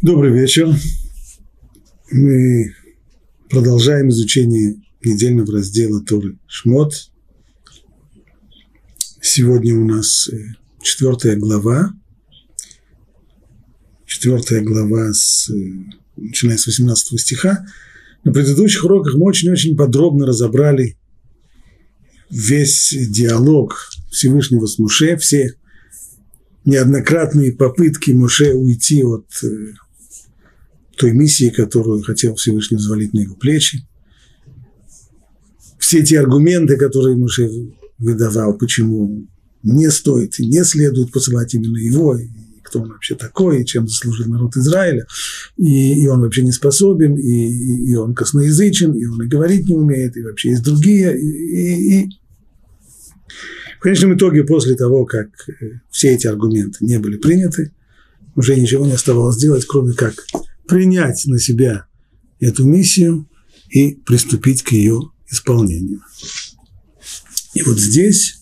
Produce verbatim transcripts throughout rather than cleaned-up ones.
Добрый вечер. Мы продолжаем изучение недельного раздела Торы Шмот. Сегодня у нас четвертая глава. Четвертая глава, с, начиная с восемнадцатого стиха. На предыдущих уроках мы очень-очень подробно разобрали весь диалог Всевышнего с Моше, все неоднократные попытки Моше уйти от той миссии, которую хотел Всевышний взвалить на его плечи. Все те аргументы, которые Моше выдавал, почему не стоит и не следует посылать именно его, и кто он вообще такой, и чем заслужил народ Израиля, и, и он вообще не способен, и, и, и он косноязычен, и он и говорить не умеет, и вообще есть другие. И, и, и в конечном итоге, после того, как все эти аргументы не были приняты, уже ничего не оставалось делать, кроме как принять на себя эту миссию и приступить к ее исполнению. И вот здесь,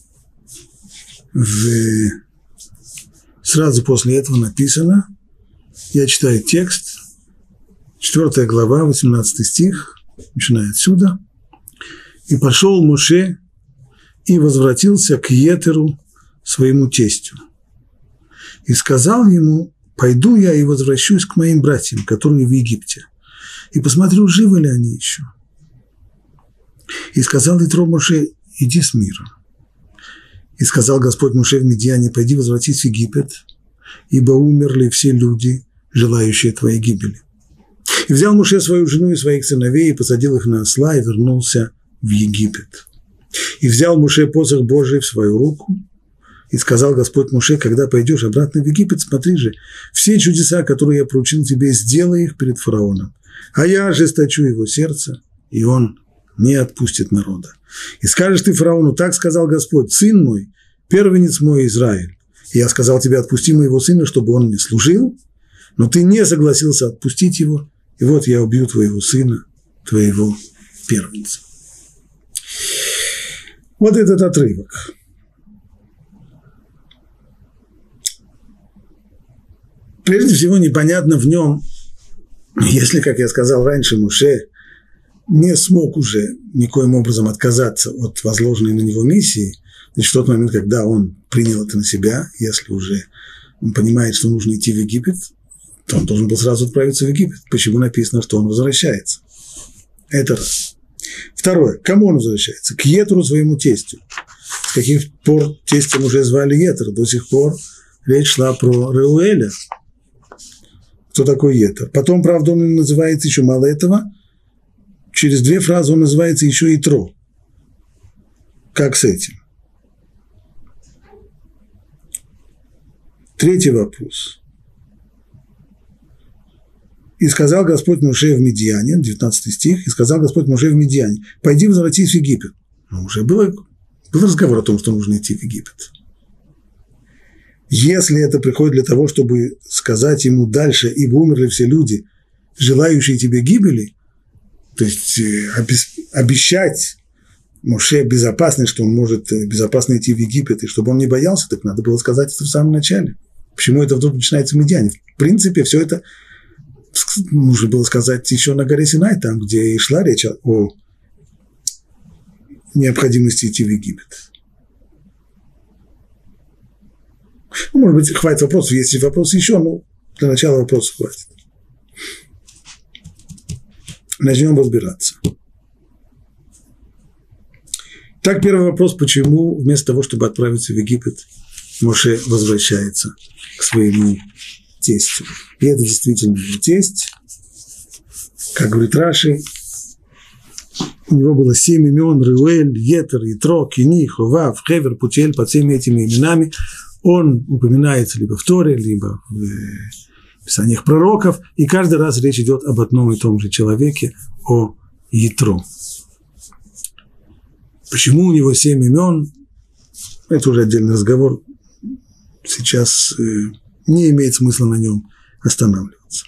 в, сразу после этого написано, я читаю текст, четвертая глава, восемнадцатый стих, начиная отсюда. «И пошел Моше и возвратился к Етеру, своему тестю, и сказал ему: пойду я и возвращусь к моим братьям, которые в Египте, и посмотрю, живы ли они еще. И сказал Итро Моше: иди с миром. И сказал Господь Моше в Мидьяне: пойди возвратись в Египет, ибо умерли все люди, желающие твоей гибели. И взял Моше свою жену и своих сыновей, и посадил их на осла, и вернулся в Египет. И взял Моше посох Божий в свою руку, и сказал Господь Моше: когда пойдешь обратно в Египет, смотри же, все чудеса, которые я поручил тебе, сделай их перед фараоном, а я ожесточу его сердце, и он не отпустит народа. И скажешь ты фараону: так сказал Господь: сын мой, первенец мой Израиль, и я сказал тебе: отпусти моего сына, чтобы он мне служил, но ты не согласился отпустить его, и вот я убью твоего сына, твоего первенца». Вот этот отрывок. Прежде всего, непонятно в нем, если, как я сказал раньше, Моше не смог уже никоим образом отказаться от возложенной на него миссии, значит, в тот момент, когда он принял это на себя, если уже он понимает, что нужно идти в Египет, то он должен был сразу отправиться в Египет. Почему написано, что он возвращается? Это раз. Второе. К кому он возвращается? К Етру, своему тестю. С каких пор тестем уже звали Етер? До сих пор речь шла про Реуэля. Кто такой Етер? Потом, правда, он называется еще мало этого. Через две фразы он называется еще Итро. Как с этим? Третий вопрос. «И сказал Господь Моше в Мидьяне», девятнадцатый стих, «И сказал Господь Моше в Мидьяне: пойди возвратись в Египет». Но уже было, был разговор о том, что нужно идти в Египет. Если это приходит для того, чтобы сказать ему дальше: ибо умерли все люди, желающие тебе гибели, то есть обещать Моше безопасность, что он может безопасно идти в Египет, и чтобы он не боялся, так надо было сказать это в самом начале. Почему это вдруг начинается в Мидьяне? В принципе, все это нужно было сказать еще на горе Синай, там, где и шла речь о необходимости идти в Египет. Ну, может быть, хватит вопросов. Есть вопросы еще, но для начала вопросов хватит. Начнем разбираться. Так, первый вопрос: почему вместо того, чтобы отправиться в Египет, Моше возвращается к своему тестю? И это действительно его тесть. Как говорит Раши, у него было семь имен: Реуэль, Етер, Итро, Кини, Ховав, Хевер, Путиэль. Под всеми этими именами он упоминается либо в Торе, либо в писаниях пророков, и каждый раз речь идет об одном и том же человеке, о Итро. Почему у него семь имен? Это уже отдельный разговор. Сейчас не имеет смысла на нем останавливаться.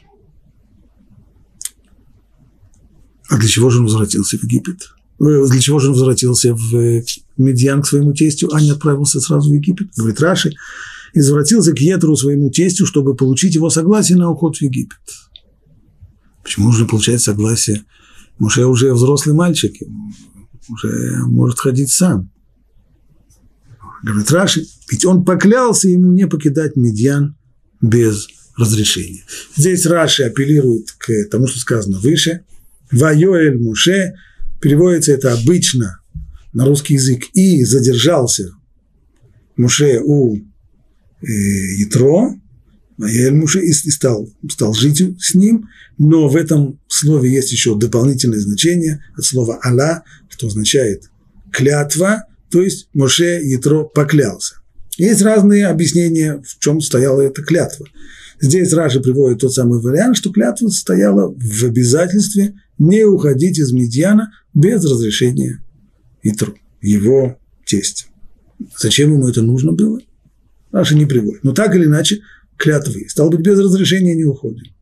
А для чего же он возвратился в Египет? Для чего же он возвратился в Мидьян к своему тестю, а не отправился сразу в Египет? Говорит Раши: и возвратился к Етру, своему тестю, чтобы получить его согласие на уход в Египет. Почему нужно получать согласие? Моше уже взрослый мальчик, уже может ходить сам. Говорит Раши, ведь он поклялся ему не покидать Мидьян без разрешения. Здесь Раши апеллирует к тому, что сказано выше. Вайоэль Моше, переводится это обычно на русский язык, и задержался Моше у э, Ятро, Вайоэль Моше, и стал, стал жить с ним, но в этом слове есть еще дополнительное значение от слова «ала», что означает «клятва», то есть Моше Ятро поклялся. Есть разные объяснения, в чем стояла эта клятва. Здесь Раши приводит тот самый вариант, что клятва состояла в обязательстве не уходить из Мидьяна без разрешения Ятро, его тестя. Зачем ему это нужно было? Раши не приводит. Но так или иначе, клятва есть. Стало быть, без разрешения не уходим.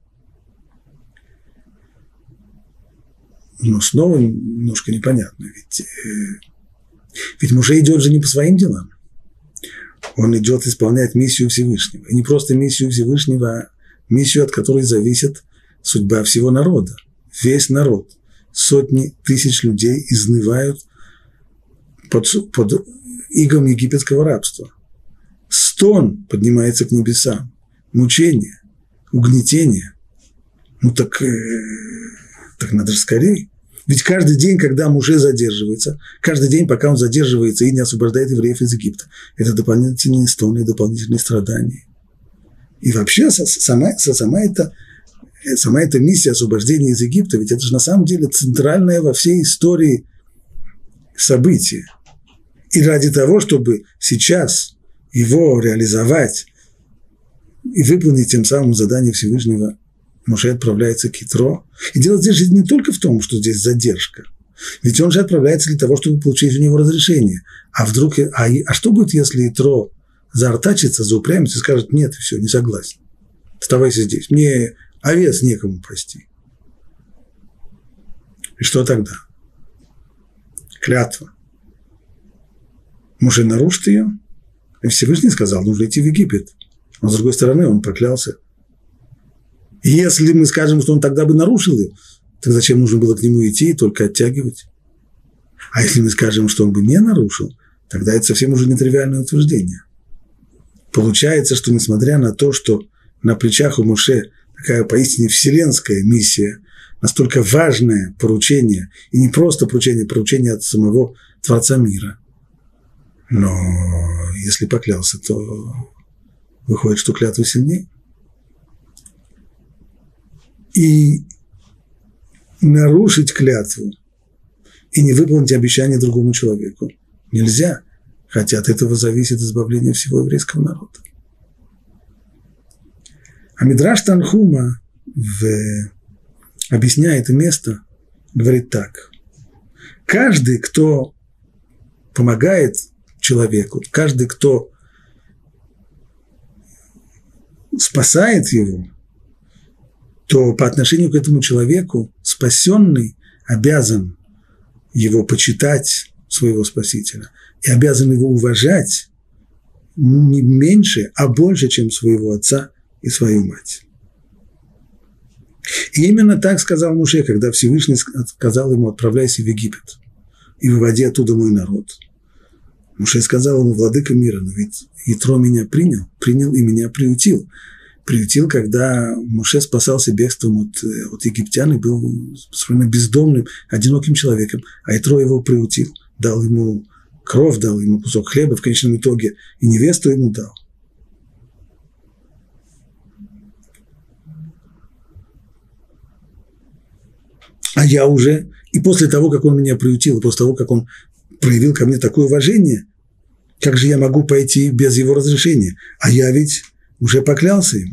Но снова немножко непонятно, ведь, ведь Моше идет же не по своим делам. Он идет исполнять миссию Всевышнего. И не просто миссию Всевышнего, а миссию, от которой зависит судьба всего народа. Весь народ, сотни тысяч людей изнывают под, под игом египетского рабства. Стон поднимается к небесам. Мучение, угнетение. Ну так, э, так надо же скорее. Ведь каждый день, когда Моше задерживается, каждый день, пока он задерживается и не освобождает евреев из Египта, это дополнительные стоны, дополнительные страдания. И вообще сама, сама, эта, сама эта миссия освобождения из Египта, ведь это же на самом деле центральное во всей истории событие. И ради того, чтобы сейчас его реализовать и выполнить тем самым задание Всевышнего, Моше отправляется к Ятро. И дело здесь не только в том, что здесь задержка. Ведь он же отправляется для того, чтобы получить у него разрешение. А вдруг, а, а что будет, если Ятро заортачится, заупрямится и скажет: нет, все, не согласен. Оставайся здесь. Мне овец некому, прости. И что тогда? Клятва. Моше нарушит ее. И Всевышний сказал: нужно идти в Египет. Но с другой стороны, он поклялся. И если мы скажем, что он тогда бы нарушил ее, так зачем нужно было к нему идти и только оттягивать? А если мы скажем, что он бы не нарушил, тогда это совсем уже нетривиальное утверждение. Получается, что несмотря на то, что на плечах у Моше такая поистине вселенская миссия, настолько важное поручение, и не просто поручение, поручение от самого Творца мира, но если поклялся, то выходит, что клятва сильнее. И нарушить клятву и не выполнить обещание другому человеку нельзя, хотя от этого зависит избавление всего еврейского народа. А Мидраш Танхума, в, объясняя это место, говорит так: каждый, кто помогает человеку, каждый, кто спасает его, то по отношению к этому человеку спасенный обязан его почитать, своего Спасителя, и обязан его уважать не меньше, а больше, чем своего отца и свою мать. И именно так сказал Моше, когда Всевышний сказал ему: отправляйся в Египет и выводи оттуда мой народ. Моше сказал ему: владыка мира, но ведь Ятро меня принял, принял и меня приютил. Приютил, когда Моше спасался бегством от, от египтян и был совершенно бездомным, одиноким человеком, а Ятро его приютил, дал ему кровь, дал ему кусок хлеба, в конечном итоге и невесту ему дал. А я уже, и после того, как он меня приютил, и после того, как он проявил ко мне такое уважение, как же я могу пойти без его разрешения? А я ведь уже поклялся ему.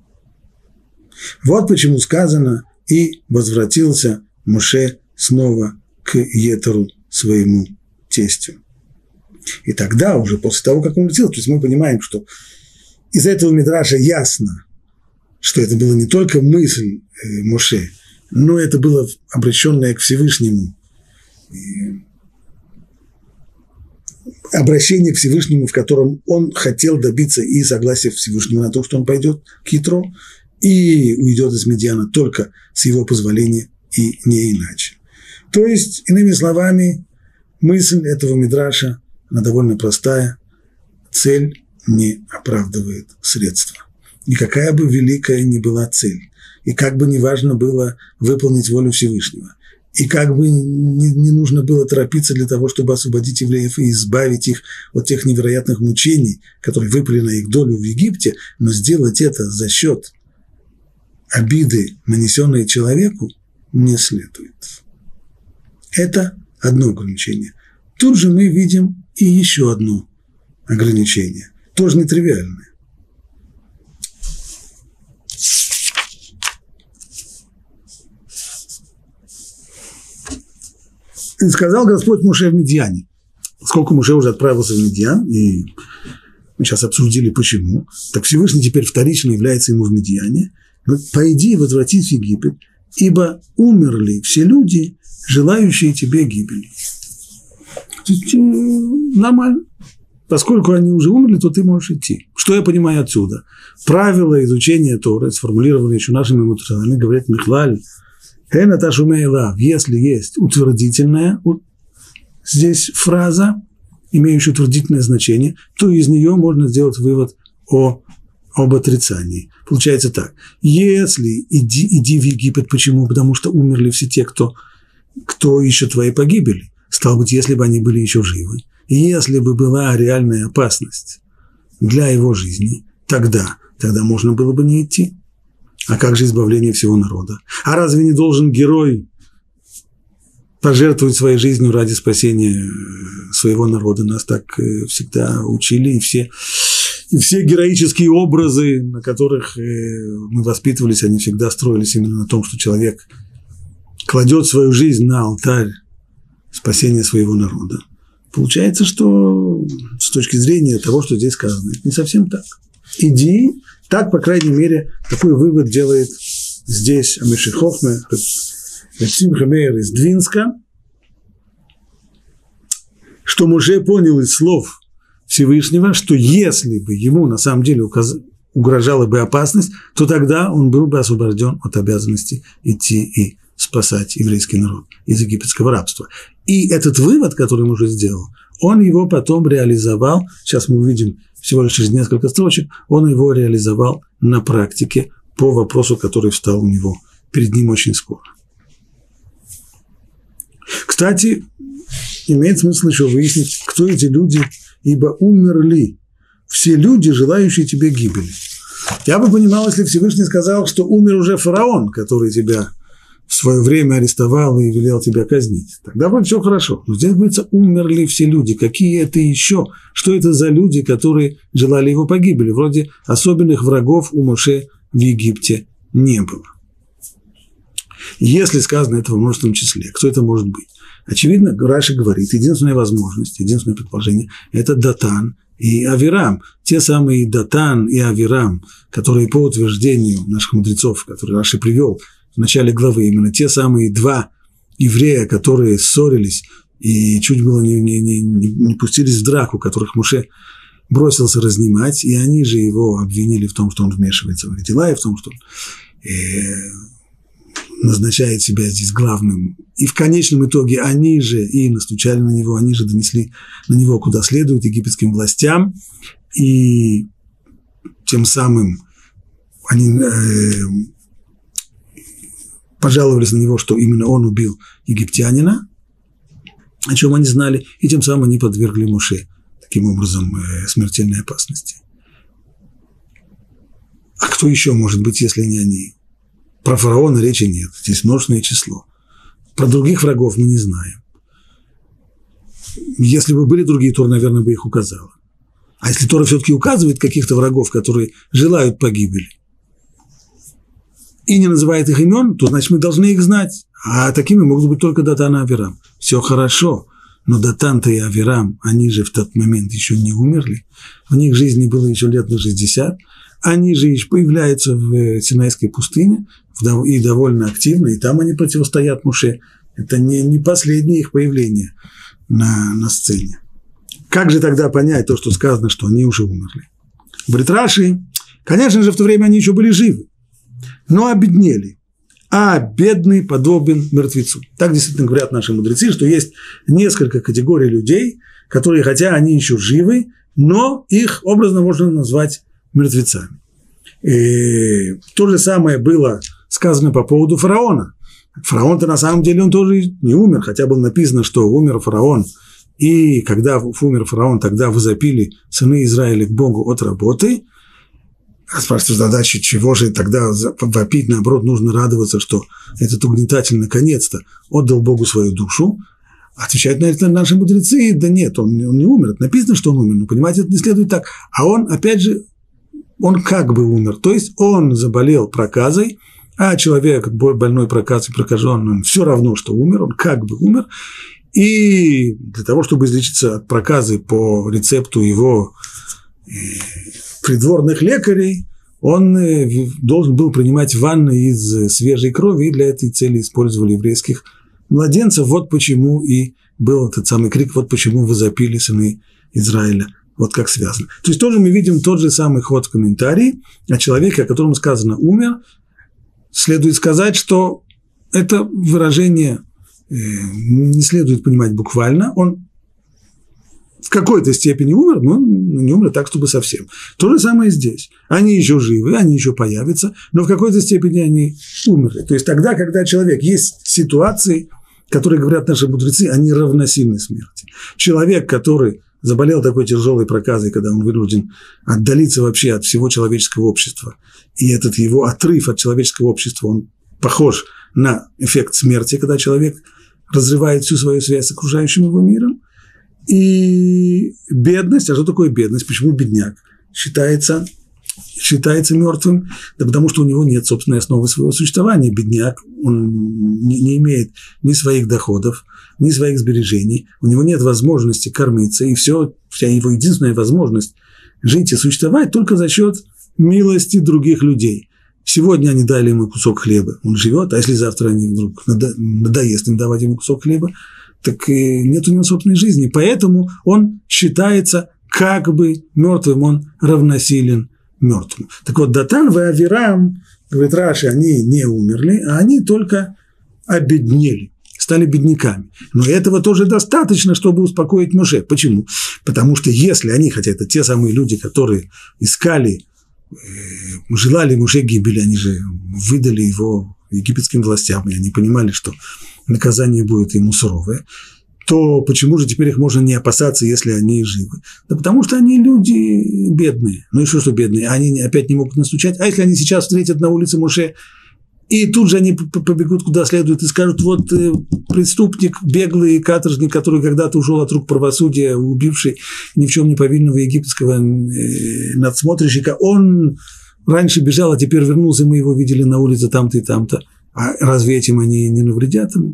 Вот почему сказано: и возвратился Моше снова к Етру, своему тестю. И тогда уже, после того, как он улетел, то есть мы понимаем, что из этого мидраша ясно, что это была не только мысль Моше, но это было обращенное к Всевышнему обращение к Всевышнему, в котором он хотел добиться и согласия Всевышнего на то, что он пойдет к Итро, и уйдет из Медиана только с его позволения и не иначе. То есть, иными словами, мысль этого мидраша, она довольно простая. Цель не оправдывает средства. И какая бы великая ни была цель, и как бы не важно было выполнить волю Всевышнего, и как бы не, не нужно было торопиться для того, чтобы освободить евреев и избавить их от тех невероятных мучений, которые выпали на их долю в Египте, но сделать это за счет обиды, нанесенной человеку, не следует. Это одно ограничение. Тут же мы видим и еще одно ограничение, тоже нетривиальное. И сказал Господь Моше в Медиане. Поскольку Моше уже отправился в Медиан, и мы сейчас обсудили почему, так Всевышний теперь вторично является ему в Медиане. Пойди возвратись в Египет, ибо умерли все люди, желающие тебе гибели. Нормально. Поскольку они уже умерли, то ты можешь идти. Что я понимаю отсюда? Правила изучения Торы, сформулированные еще нашими мудрецами, говорят Михлаль, если есть утвердительная здесь фраза, имеющая утвердительное значение, то из нее можно сделать вывод о, об отрицании. Получается так. Если иди, иди в Египет, почему? Потому что умерли все те, кто, кто ищет твоей погибели. Стало быть, если бы они были еще живы, если бы была реальная опасность для его жизни, тогда, тогда можно было бы не идти. А как же избавление всего народа? А разве не должен герой пожертвовать своей жизнью ради спасения своего народа? Нас так всегда учили, и все, и все героические образы, на которых мы воспитывались, они всегда строились именно на том, что человек кладет свою жизнь на алтарь спасения своего народа. Получается, что с точки зрения того, что здесь сказано, это не совсем так. Иди. Так, по крайней мере, такой вывод делает здесь Амиши Хохме, Рецим Хамейр из Двинска, что Моше понял из слов Всевышнего, что если бы ему на самом деле указ... угрожала бы опасность, то тогда он был бы освобожден от обязанности идти и спасать еврейский народ из египетского рабства. И этот вывод, который он уже сделал, он его потом реализовал, сейчас мы увидим всего лишь через несколько строчек, он его реализовал на практике по вопросу, который встал у него перед ним очень скоро. Кстати, имеет смысл еще выяснить, кто эти люди, ибо умерли все люди, желающие тебе гибели. Я бы понимал, если Всевышний сказал, что умер уже фараон, который тебя в свое время арестовал и велел тебя казнить. Тогда вроде все хорошо. Но здесь говорится, умерли все люди. Какие это еще? Что это за люди, которые желали его погибели? Вроде особенных врагов у Моше в Египте не было. Если сказано это во множественном числе, кто это может быть? Очевидно, Раши говорит, единственная возможность, единственное предположение – это Датан и Авирам. Те самые Датан и Авирам, которые по утверждению наших мудрецов, которые Раши привел в начале главы, именно те самые два еврея, которые ссорились и чуть было не, не, не, не пустились в драку, которых Моше бросился разнимать, и они же его обвинили в том, что он вмешивается в их дела, и в том, что он э, назначает себя здесь главным. И в конечном итоге они же и настучали на него, они же донесли на него куда следует египетским властям, и тем самым они э, пожаловались на него, что именно он убил египтянина, о чем они знали, и тем самым они подвергли Моше таким образом смертельной опасности. А кто еще может быть, если не они? Про фараона речи нет, здесь множественное число. Про других врагов мы не знаем. Если бы были другие, Тора, наверное, бы их указала. А если Тора все-таки указывает каких-то врагов, которые желают погибели, и не называет их имен, то, значит, мы должны их знать. А такими могут быть только Датан и Авирам. Все хорошо, но Датан-то и Авирам, они же в тот момент еще не умерли. В них жизни было еще лет на шестьдесят. Они же еще появляются в Синайской пустыне и довольно активно, и там они противостоят Моше. Это не, не последнее их появление на, на сцене. как же тогда понять то, что сказано, что они уже умерли? Говорит Раши, конечно же, в то время они еще были живы, но обеднели. А бедный подобен мертвецу. Так действительно говорят наши мудрецы, что есть несколько категорий людей, которые, хотя они еще живы, но их образно можно назвать мертвецами. И то же самое было сказано по поводу фараона. Фараон-то на самом деле он тоже не умер, хотя было написано, что умер фараон. И когда умер фараон, тогда возопили сыны Израиля к Богу от работы. А спрашивается задача, чего же тогда вопить, наоборот, нужно радоваться, что этот угнетатель наконец-то отдал Богу свою душу. Отвечают на это наши мудрецы, да нет, он, он не умер, это написано, что он умер, но понимаете, это не следует так. А он, опять же, он как бы умер, то есть он заболел проказой, а человек больной проказой, прокаженный, он все равно, что умер, он как бы умер, и для того, чтобы излечиться от проказы по рецепту его придворных лекарей, он должен был принимать ванны из свежей крови, и для этой цели использовали еврейских младенцев. Вот почему и был этот самый крик, вот почему возопили сыны Израиля. Вот как связано. То есть тоже мы видим тот же самый ход в комментарии о человеке, о котором сказано «умер». Следует сказать, что это выражение не следует понимать буквально. Он в какой-то степени умер, но не умер так, чтобы совсем. То же самое здесь. Они еще живы, они еще появятся, но в какой-то степени они умерли. То есть тогда, когда человек, есть ситуации, которые, говорят наши мудрецы, они равносильны смерти. Человек, который заболел такой тяжелой проказой, когда он вынужден отдалиться вообще от всего человеческого общества, и этот его отрыв от человеческого общества, он похож на эффект смерти, когда человек разрывает всю свою связь с окружающим его миром. И бедность, а что такое бедность? Почему бедняк считается, считается мертвым? Да потому что у него нет собственной основы своего существования. Бедняк, он не, не имеет ни своих доходов, ни своих сбережений, у него нет возможности кормиться, и все, вся его единственная возможность жить и существовать только за счет милости других людей. Сегодня они дали ему кусок хлеба, он живет, а если завтра они вдруг надо, надоест им давать ему кусок хлеба, так нет у него собственной жизни. Поэтому он считается как бы мертвым, он равносилен мертвому. Так вот, Датан и Авирам, говорит Раши, они не умерли, а они только обеднели, стали бедняками. Но этого тоже достаточно, чтобы успокоить Моше. Почему? Потому что если они, хотя это те самые люди, которые искали, желали Моше гибели, они же выдали его египетским властям, и они понимали, что наказание будет ему суровое, то почему же теперь их можно не опасаться, если они живы? Да потому что они люди бедные. Ну и что, что бедные? Они опять не могут настучать. А если они сейчас встретят на улице Моше, и тут же они побегут куда следует и скажут, вот преступник, беглый каторжник, который когда-то ушел от рук правосудия, убивший ни в чем не повинного египетского надсмотрщика, он раньше бежал, а теперь вернулся, мы его видели на улице там-то и там-то. А разве этим они не навредят ему?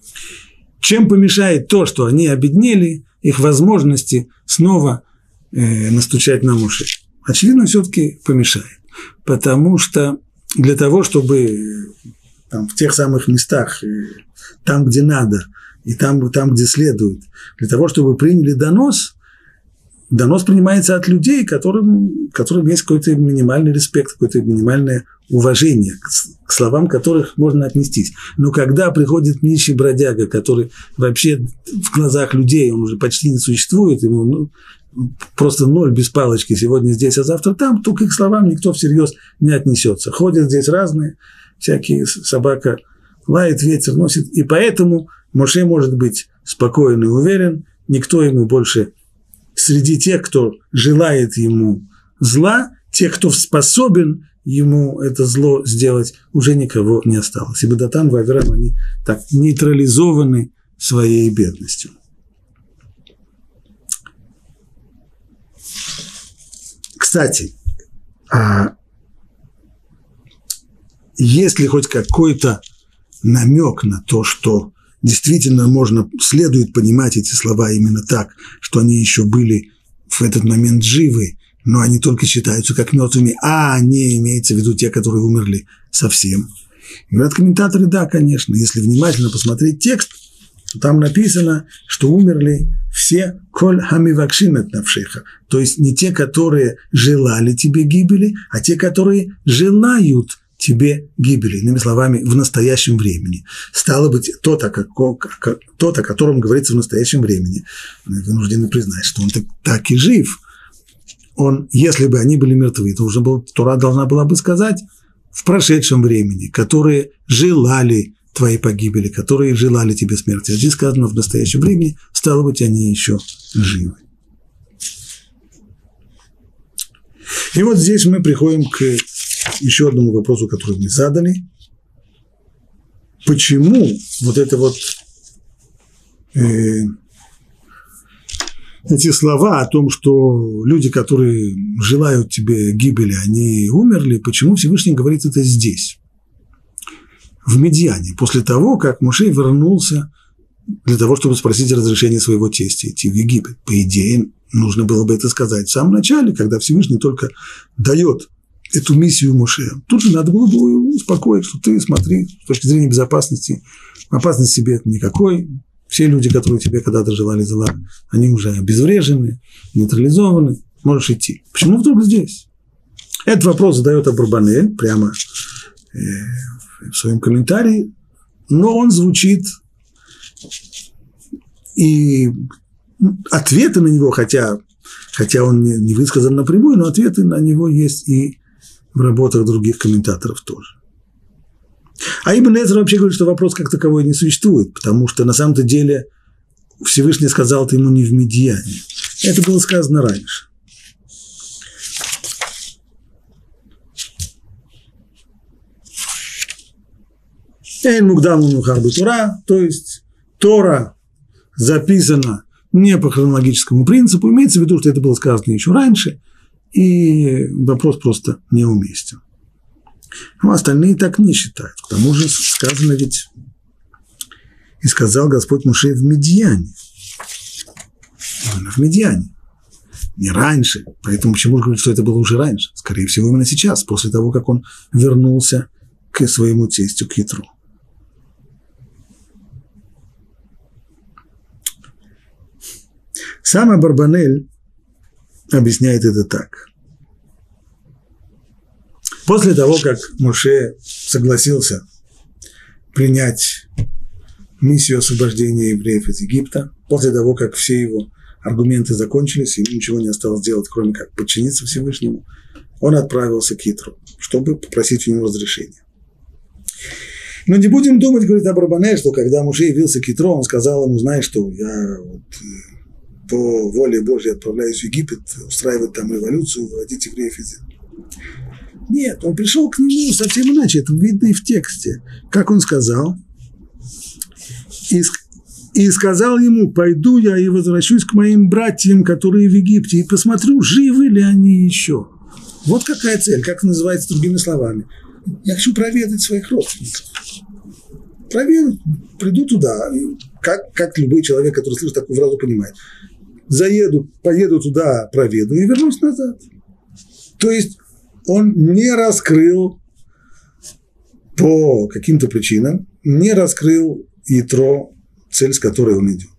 Чем помешает то, что они обеднели, их возможности снова э, настучать на Моше? Очевидно, все-таки помешает. Потому что для того, чтобы там, в тех самых местах, э, там, где надо, и там, там, где следует, для того, чтобы приняли донос, донос принимается от людей, которым, которым есть какой-то минимальный респект, какое-то минимальное уважение, к словам которых можно отнестись. Но когда приходит нищий бродяга, который вообще в глазах людей, он уже почти не существует, ему ну, просто ноль без палочки, сегодня здесь, а завтра там, то к их словам никто всерьез не отнесется. Ходят здесь разные, всякие, собака лает, ветер носит, и поэтому Моше может быть спокоен и уверен, никто ему больше среди тех, кто желает ему зла, тех, кто способен ему это зло сделать, уже никого не осталось. Ибо Датан и Авирам, они так нейтрализованы своей бедностью. Кстати, а есть ли хоть какой-то намек на то, что действительно можно, следует понимать эти слова именно так, что они еще были в этот момент живы, но они только считаются как мертвыми, а не имеется в виду те, которые умерли совсем. Говорят комментаторы, да, конечно, если внимательно посмотреть текст, то там написано, что умерли все коль хамивакшим эт навшеха, то есть не те, которые желали тебе гибели, а те, которые желают тебе гибели, иными словами, в настоящем времени. Стало быть, тот, о, како, тот, о котором говорится в настоящем времени, мы вынуждены признать, что он так, так и жив. Он, если бы они были мертвы, то уже был, Тора должна была бы сказать в прошедшем времени, которые желали твоей погибели, которые желали тебе смерти. А здесь сказано в настоящем времени, стало быть, они еще живы. И вот здесь мы приходим к еще одному вопросу, который мы задали. Почему вот это вот э, эти слова о том, что люди, которые желают тебе гибели, они умерли, почему Всевышний говорит это здесь, в Медьяне, после того, как Моше вернулся для того, чтобы спросить разрешение своего тестя идти в Египет? По идее, нужно было бы это сказать в самом начале, когда Всевышний только дает эту миссию Моше. Тут же надо было бы успокоить, что ты смотри, с точки зрения безопасности, опасности себе никакой. Все люди, которые тебе когда-то желали зла, они уже обезврежены, нейтрализованы, можешь идти. Почему вдруг здесь? Этот вопрос задает Абарбанель прямо э, в своем комментарии, но он звучит, и ответы на него, хотя, хотя он не, не высказан напрямую, но ответы на него есть и в работах других комментаторов тоже. А Ибн Эзра вообще говорит, что вопрос как таковой не существует, потому что на самом-то деле Всевышний сказал это ему не в Медьяне. Это было сказано раньше. Эйн мукдам умухар бе-Тора, то есть Тора записана не по хронологическому принципу, имеется в виду, что это было сказано еще раньше, и вопрос просто неуместен. Ну, остальные так не считают. К тому же сказано ведь, и сказал Господь Моше в Медьяне. Именно в Медьяне. Не раньше. Поэтому почему же говорить, что это было уже раньше? Скорее всего, именно сейчас, после того, как он вернулся к своему тестю, к Ятру. Сам Абарбанель объясняет это так. После того, как Моше согласился принять миссию освобождения евреев из Египта, после того, как все его аргументы закончились, ему ничего не осталось делать, кроме как подчиниться Всевышнему, он отправился к Ятру, чтобы попросить у него разрешения. Но не будем думать, говорит Абарбанель, что когда Моше явился к Ятру, он сказал ему: знаешь что, я вот по воле Божьей отправляюсь в Египет, устраивать там революцию, выводить евреев из Египта. Нет, он пришел к нему совсем иначе, это видно и в тексте. Как он сказал? И, и сказал ему: пойду я и возвращусь к моим братьям, которые в Египте, и посмотрю, живы ли они еще. Вот какая цель, как это называется другими словами. Я хочу проведать своих родственников. Проведать, приду туда, как, как любой человек, который слышит такую фразу, понимает. Заеду, поеду туда, проведу и вернусь назад. То есть он не раскрыл по каким-то причинам, не раскрыл Ятро цель, с которой он идет.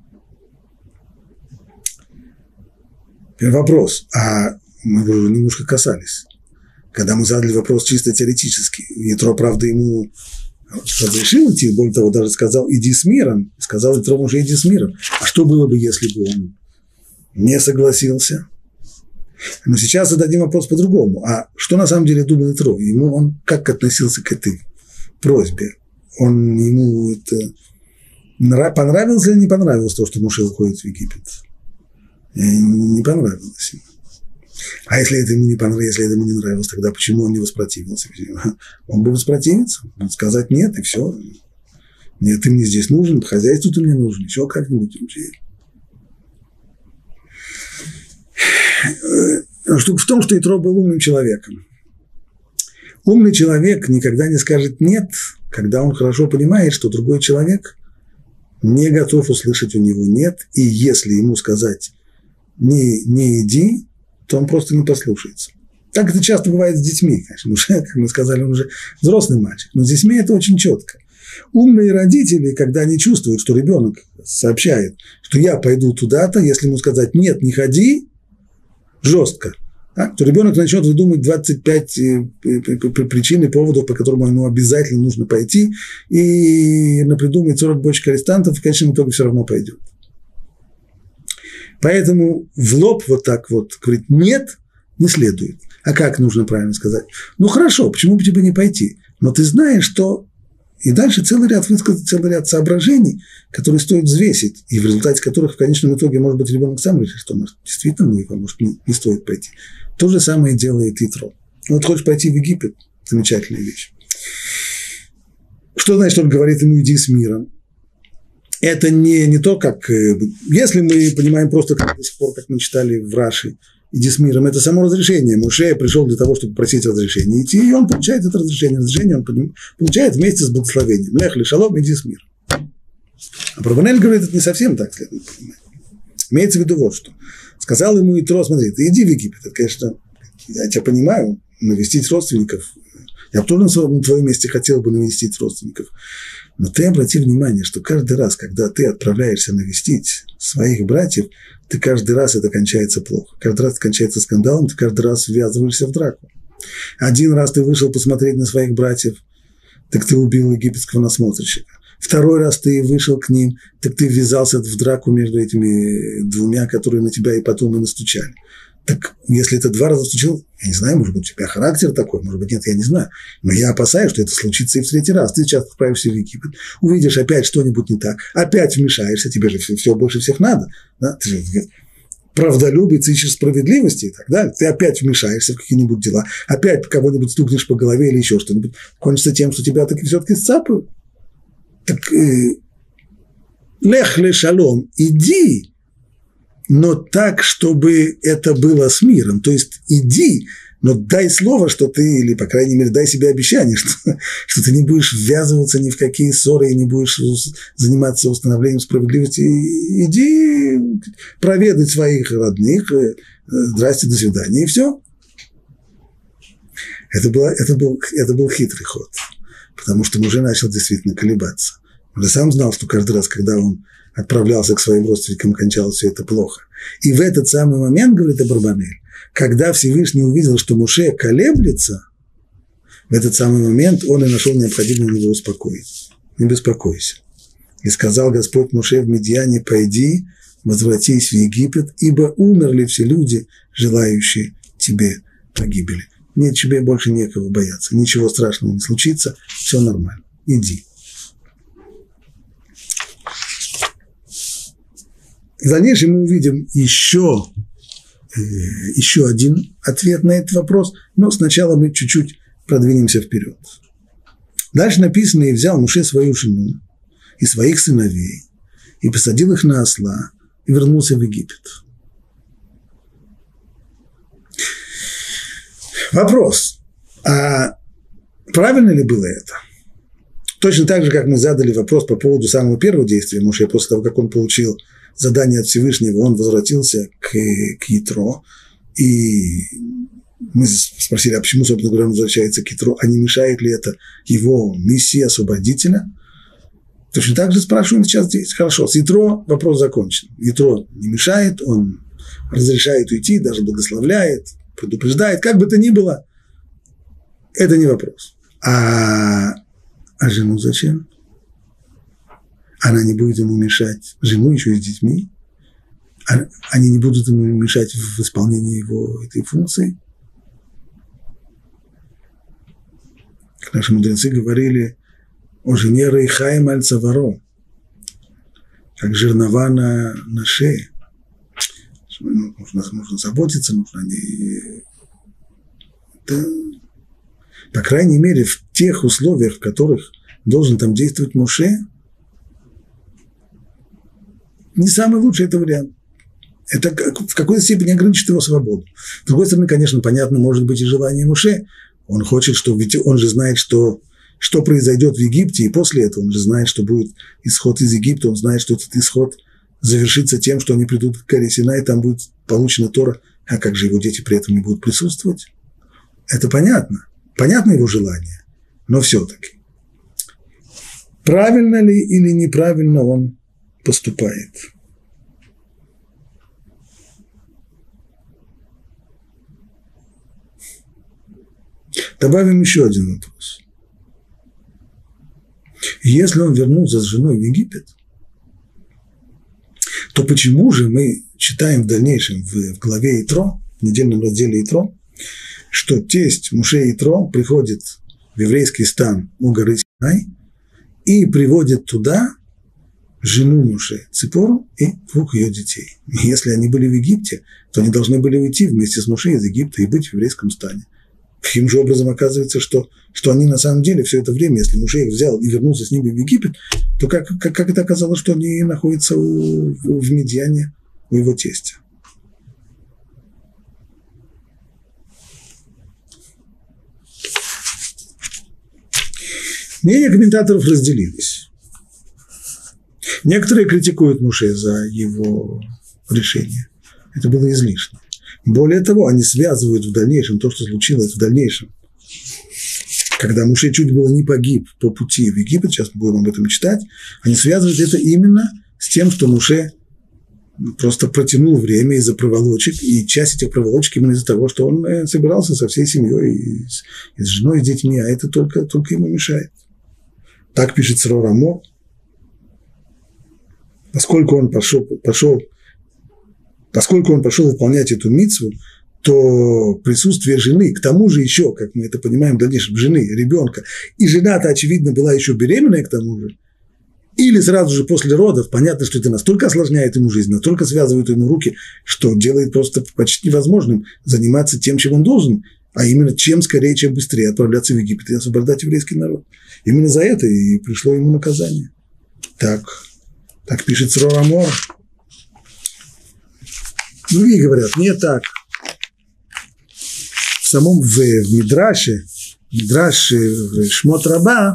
Теперь вопрос, а мы уже немножко касались, когда мы задали вопрос чисто теоретически, Ятро, правда, ему разрешил идти, более того, даже сказал: иди с миром, сказал Ятро уже: иди с миром. А что было бы, если бы он не согласился? Но сейчас зададим вопрос по-другому. А что на самом деле думал Ятро? Ему он как относился к этой просьбе? Он, ему это понравилось или не понравилось то, что Моше уходит в Египет? Не понравилось ему. А если это ему не понравилось, если это ему не нравилось, тогда почему он не воспротивился? Он бы воспротивиться, он сказать: нет, и все. Нет, ты мне здесь нужен, хозяйству ты мне нужен, еще как-нибудь. Штука в том, что Ятро был умным человеком. Умный человек никогда не скажет «нет», когда он хорошо понимает, что другой человек не готов услышать у него «нет», и если ему сказать «не, не иди», то он просто не послушается. Так это часто бывает с детьми, конечно. Уже, как мы сказали, он уже взрослый мальчик, но с детьми это очень четко. Умные родители, когда они чувствуют, что ребенок сообщает, что я пойду туда-то, если ему сказать «нет, не ходи», жестко, а, то ребенок начнет выдумывать двадцать пять причин и поводов, по которым ему обязательно нужно пойти, и напридумает сорок бочек арестантов, и в конечном итоге все равно пойдет. Поэтому в лоб вот так вот говорить «нет» не следует. А как нужно правильно сказать? Ну хорошо, почему бы тебе не пойти? Но ты знаешь, что… И дальше целый ряд высказать, целый ряд соображений, которые стоит взвесить, и в результате которых в конечном итоге, может быть, ребенок сам решит, что может, действительно ну, его, может, не, не стоит пойти. То же самое делает Итро. Вот хочешь пойти в Египет – замечательная вещь. Что значит, он говорит ему «иди с миром»? Это не, не то, как… Если мы понимаем просто как до сих пор, как мы читали в Раши, «иди с миром», это само разрешение. Моше пришел для того, чтобы просить разрешения идти, и он получает это разрешение. Разрешение он получает вместе с благословением. «Лех ли шалом, иди с миром». А Барбанель говорит, это не совсем так следует понимать. Имеется в виду вот что. Сказал ему Итро, смотри, ты иди в Египет. Это, конечно, я тебя понимаю, навестить родственников. Я бы тоже на твоем месте хотел бы навестить родственников. Но ты обрати внимание, что каждый раз, когда ты отправляешься навестить своих братьев, ты каждый раз это кончается плохо. Каждый раз это кончается скандалом, ты каждый раз ввязываешься в драку. Один раз ты вышел посмотреть на своих братьев, так ты убил египетского надсмотрщика. Второй раз ты вышел к ним, так ты ввязался в драку между этими двумя, которые на тебя и потом и настучали. Так если это два раза стучал, я не знаю, может быть, у тебя характер такой, может быть, нет, я не знаю. Но я опасаюсь, что это случится и в третий раз. Ты сейчас отправишься в Египет, увидишь опять что-нибудь не так, опять вмешаешься, тебе же все, все больше всех надо. Да? Ты же правдолюбец, ищешь справедливости и так далее. Ты опять вмешаешься в какие-нибудь дела, опять кого-нибудь стукнешь по голове или еще что-нибудь. Кончится тем, что тебя таки все-таки сцапают. Так э, лех ле шалом, иди, но так, чтобы это было с миром. То есть иди, но дай слово, что ты, или, по крайней мере, дай себе обещание, что, что ты не будешь ввязываться ни в какие ссоры и не будешь заниматься установлением справедливости. Иди проведай своих родных, здрасте, до свидания, и все. Это, было, это, был, это был хитрый ход, потому что муж начал действительно колебаться. Он сам знал, что каждый раз, когда он отправлялся к своим родственникам, кончалось все это плохо. И в этот самый момент, говорит Абарбанель, когда Всевышний увидел, что Моше колеблется, в этот самый момент он и нашел необходимым его успокоить. Не беспокойся. И сказал Господь Моше в Медиане: пойди, возвратись в Египет, ибо умерли все люди, желающие тебе погибели. Нет, тебе больше некого бояться, ничего страшного не случится, все нормально, иди. В дальнейшем мы увидим еще, э, еще один ответ на этот вопрос, но сначала мы чуть-чуть продвинемся вперед. Дальше написано: «И взял Моше свою жену и своих сыновей, и посадил их на осла, и вернулся в Египет». Вопрос: а правильно ли было это? Точно так же, как мы задали вопрос по поводу самого первого действия Моше, после того, как он получил задание от Всевышнего, он возвратился к, к Итро, и мы спросили, а почему, собственно говоря, он возвращается к Итро, а не мешает ли это его миссии освободителя? Точно так же спрашиваем сейчас здесь. Хорошо, с Итро вопрос закончен. Итро не мешает, он разрешает уйти, даже благословляет, предупреждает, как бы то ни было, это не вопрос. А, а жену зачем? Она не будет ему мешать, жену еще и с детьми, они не будут ему мешать в исполнении его этой функции. Наши мудрецы говорили о жене Рейхаим аль-Цаваро, как жернова на, на шее. Нужно, нужно заботиться, нужно не… Это, по крайней мере, в тех условиях, в которых должен там действовать Моше, не самый лучший это вариант. Это в какой-то степени ограничит его свободу. С другой стороны, конечно, понятно, может быть и желание Моше. Он хочет, что… Ведь он же знает, что, что произойдет в Египте, и после этого он же знает, что будет исход из Египта, он знает, что этот исход завершится тем, что они придут к горе Синай, там будет получена Тора, а как же его дети при этом не будут присутствовать? Это понятно. Понятно его желание, но все-таки. правильно ли или неправильно он поступает. Добавим еще один вопрос. Если он вернулся с женой в Египет, то почему же мы читаем в дальнейшем в, в главе Итро, в недельном разделе Итро, что тесть Муше Итро приходит в еврейский стан у горы Синай и приводит туда жену Муше Ципору и двух ее детей. И если они были в Египте, то они должны были уйти вместе с Муше из Египта и быть в еврейском стане. Каким же образом оказывается, что, что они на самом деле все это время, если Муше их взял и вернулся с ними в Египет, то как, как, как это оказалось, что они находятся у, в Медьяне у его тестя? Мнения комментаторов разделились. Некоторые критикуют Муше за его решение. Это было излишне. Более того, они связывают в дальнейшем то, что случилось в дальнейшем. Когда Муше чуть было не погиб по пути в Египет, сейчас мы будем об этом читать, они связывают это именно с тем, что Муше просто протянул время из-за проволочек, и часть этих проволочек именно из-за того, что он собирался со всей семьей, и с, и с женой, и с детьми, а это только, только ему мешает. Так пишет Срор Амор. Поскольку он пошел, пошел, поскольку он пошел выполнять эту мицву, то присутствие жены, к тому же еще, как мы это понимаем в дальнейшем, жены, ребенка, и жена-то, очевидно, была еще беременная к тому же, или сразу же после родов, понятно, что это настолько осложняет ему жизнь, настолько связывает ему руки, что делает просто почти невозможным заниматься тем, чем он должен, а именно чем скорее, чем быстрее отправляться в Египет и освобождать еврейский народ. Именно за это и пришло ему наказание. Так, так пишет Срор Амор. Другие говорят, не так. В самом в, в Мидраше, Мидраше в Шмот Раба,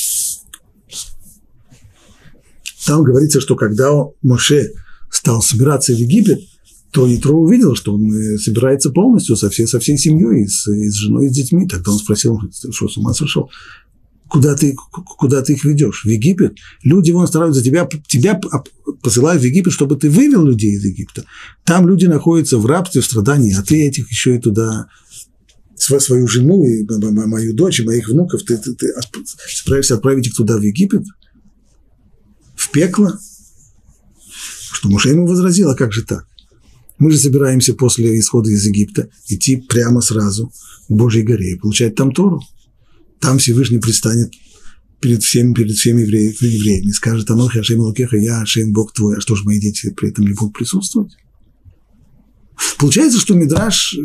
там говорится, что когда Моше стал собираться в Египет, то Итро увидел, что он собирается полностью со всей, со всей семьей, и с, и с женой, и с детьми. Тогда он спросил, что с ума сошел? Куда ты, куда ты их ведешь? В Египет? Люди вон стараются тебя, тебя посылают в Египет, чтобы ты вывел людей из Египта. Там люди находятся в рабстве, в страдании, а ты этих еще и туда, свою жену, и мою дочь, и моих внуков, ты, ты, ты собираешься отправить их туда, в Египет? В пекло? Что Моше ему возразил, а как же так? Мы же собираемся после исхода из Египта идти прямо сразу к Божьей горе и получать там Тору. Там Всевышний предстанет перед всеми, перед всеми евреями, евреями и скажет: «Анохи Ашем Элокеха, я Ашем, Бог твой». А что же мои дети при этом не будут присутствовать? Получается, что Мидраш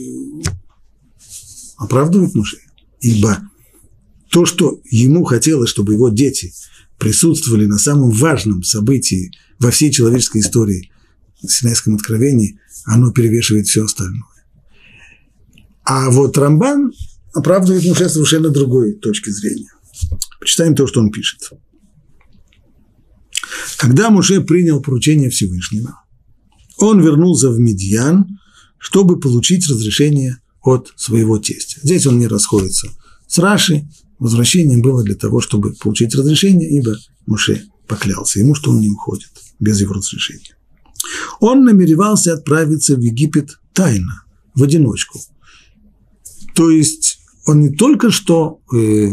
оправдывает Моше, ибо то, что ему хотелось, чтобы его дети присутствовали на самом важном событии во всей человеческой истории, в Синайском откровении, оно перевешивает все остальное. А вот Рамбан оправдывает Моше совершенно другой точки зрения. Почитаем то, что он пишет. Когда Моше принял поручение Всевышнего, он вернулся в Медьян, чтобы получить разрешение от своего тестя. Здесь он не расходится с Раши. Возвращение было для того, чтобы получить разрешение, ибо Моше поклялся ему, что он не уходит без его разрешения. Он намеревался отправиться в Египет тайно, в одиночку. То есть он не только что э,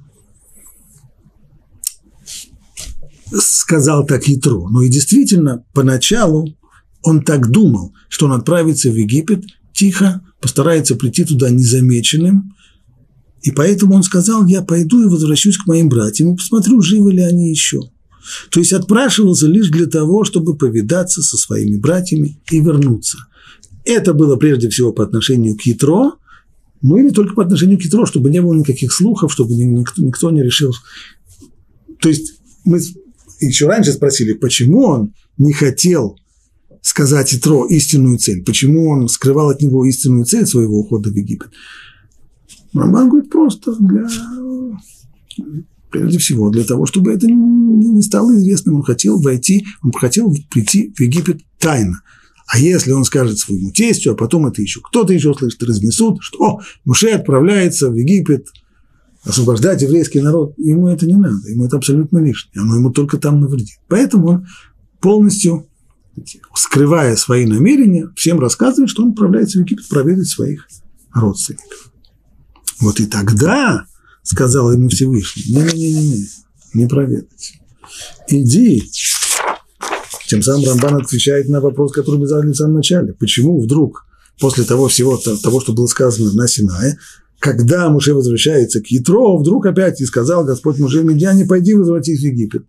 сказал так Итро, но и действительно поначалу он так думал, что он отправится в Египет тихо, постарается прийти туда незамеченным, и поэтому он сказал: я пойду и возвращусь к моим братьям и посмотрю, живы ли они еще. То есть отпрашивался лишь для того, чтобы повидаться со своими братьями и вернуться. Это было прежде всего по отношению к Итро, ну или только по отношению к Итро, чтобы не было никаких слухов, чтобы никто, никто не решил. То есть мы еще раньше спросили, почему он не хотел сказать Итро истинную цель, почему он скрывал от него истинную цель своего ухода в Египет. Рамбан говорит, просто для, прежде всего, для того, чтобы это не стало известным. Он хотел войти, он хотел прийти в Египет тайно. А если он скажет своему тестю, а потом это еще кто-то еще слышит, разнесут, что о, Моше отправляется в Египет освобождать еврейский народ, ему это не надо, ему это абсолютно лишнее, оно ему только там навредит. Поэтому он полностью, скрывая свои намерения, всем рассказывает, что он отправляется в Египет проведать своих родственников. Вот и тогда сказал ему Всевышний: не-не-не-не, не проведать. Иди. Тем самым Рамбан отвечает на вопрос, который мы задали в самом начале. Почему вдруг, после того всего того, что было сказано на Синае, когда Моше возвращается к Ятро, вдруг опять и сказал Господь Моше: Медиане, пойди возвратись в Египет.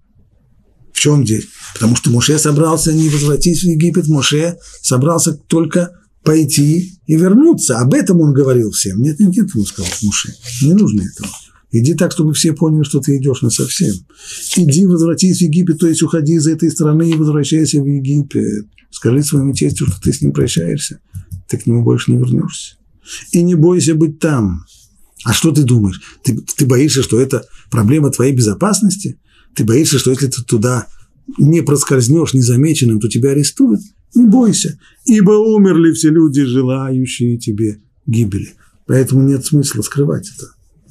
В чем здесь? Потому что Моше собрался не возвратиться в Египет, Моше собрался только пойти и вернуться. Об этом он говорил всем. Нет, нет, нет, он сказал Моше, не нужно этого. Иди так, чтобы все поняли, что ты идешь насовсем. Иди, возвратись в Египет, то есть уходи из этой страны и возвращайся в Египет. Скажи своему тестю, что ты с ним прощаешься, ты к нему больше не вернешься. И не бойся быть там. А что ты думаешь? Ты, ты боишься, что это проблема твоей безопасности? Ты боишься, что если ты туда не проскользнешь незамеченным, то тебя арестуют? Не бойся, ибо умерли все люди, желающие тебе гибели. Поэтому нет смысла скрывать это.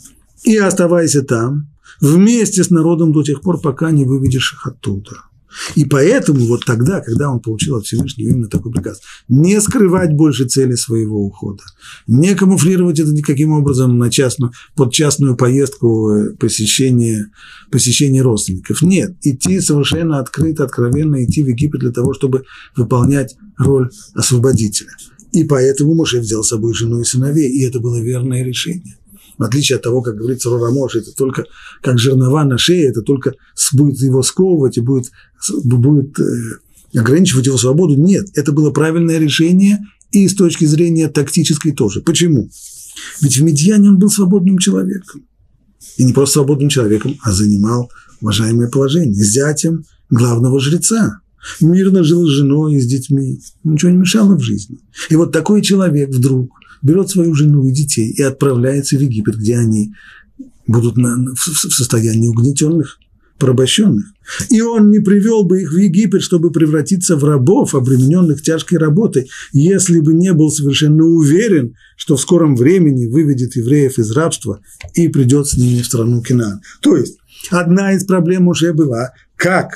И оставайся там вместе с народом до тех пор, пока не выведешь их оттуда. И поэтому вот тогда, когда он получил от Всевышнего именно такой приказ, не скрывать больше цели своего ухода, не камуфлировать это никаким образом на частную, под частную поездку посещения, посещения родственников. Нет, идти совершенно открыто, откровенно идти в Египет для того, чтобы выполнять роль освободителя. И поэтому Моше взял с собой жену и сыновей, и это было верное решение. В отличие от того, как говорится Рора Моше, это только как жернова на шее, это только будет его сковывать и будет, будет э, ограничивать его свободу. Нет, это было правильное решение и с точки зрения тактической тоже. Почему? Ведь в Медьяне он был свободным человеком. И не просто свободным человеком, а занимал уважаемое положение. Зятем главного жреца. Мирно жил с женой и с детьми. Ничего не мешало в жизни. И вот такой человек вдруг берет свою жену и детей и отправляется в Египет, где они будут на, в, в состоянии угнетенных, порабощенных. И он не привел бы их в Египет, чтобы превратиться в рабов, обремененных тяжкой работой, если бы не был совершенно уверен, что в скором времени выведет евреев из рабства и придет с ними в страну Кнаан. То есть одна из проблем уже была, как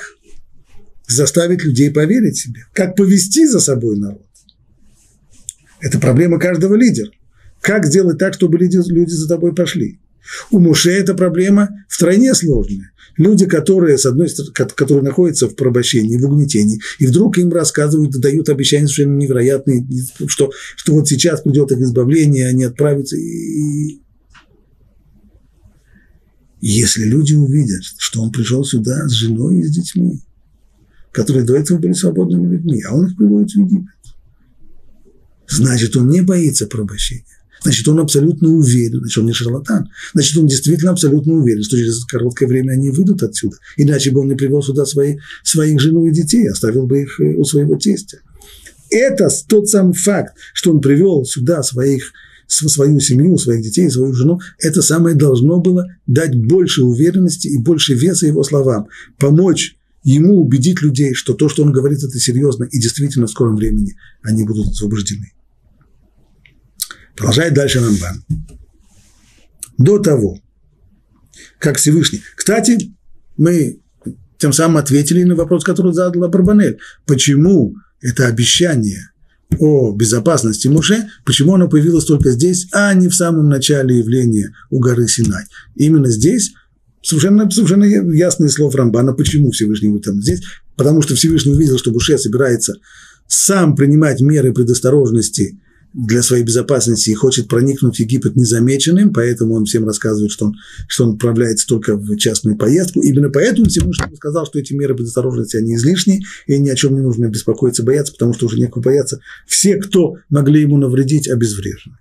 заставить людей поверить себе, как повести за собой народ. Это проблема каждого лидера. Как сделать так, чтобы люди, люди за тобой пошли? У Моше эта проблема втройне сложная. Люди, которые, с одной стороны, которые находятся в порабощении, в угнетении, и вдруг им рассказывают, дают обещания совершенно невероятные, что, что вот сейчас придет их избавление, они отправятся. И... Если люди увидят, что он пришел сюда с женой и с детьми, которые до этого были свободными людьми, а он их приводит в Египет, значит, он не боится порабощения. Значит, он абсолютно уверен, значит, он не шарлатан. Значит, он действительно абсолютно уверен, что через короткое время они выйдут отсюда. Иначе бы он не привел сюда свои, своих жену и детей, оставил бы их у своего тестя. Это тот самый факт, что он привел сюда своих, свою семью, своих детей, свою жену, это самое должно было дать больше уверенности и больше веса его словам, помочь ему убедить людей, что то, что он говорит, это серьезно, и действительно в скором времени они будут освобождены. Продолжает дальше Рамбан. До того, как Всевышний... Кстати, мы тем самым ответили на вопрос, который задала Барбанель. Почему это обещание о безопасности Моше, почему оно появилось только здесь, а не в самом начале явления у горы Синай? Именно здесь совершенно, совершенно ясные слова Рамбана, почему Всевышний там здесь. Потому что Всевышний увидел, что Моше собирается сам принимать меры предосторожности для своей безопасности и хочет проникнуть в Египет незамеченным, поэтому он всем рассказывает, что он, что он отправляется только в частную поездку. Именно поэтому Всевышний сказал, что эти меры предосторожности, они излишни, и ни о чем не нужно беспокоиться, бояться, потому что уже некого бояться. Все, кто могли ему навредить, обезврежены.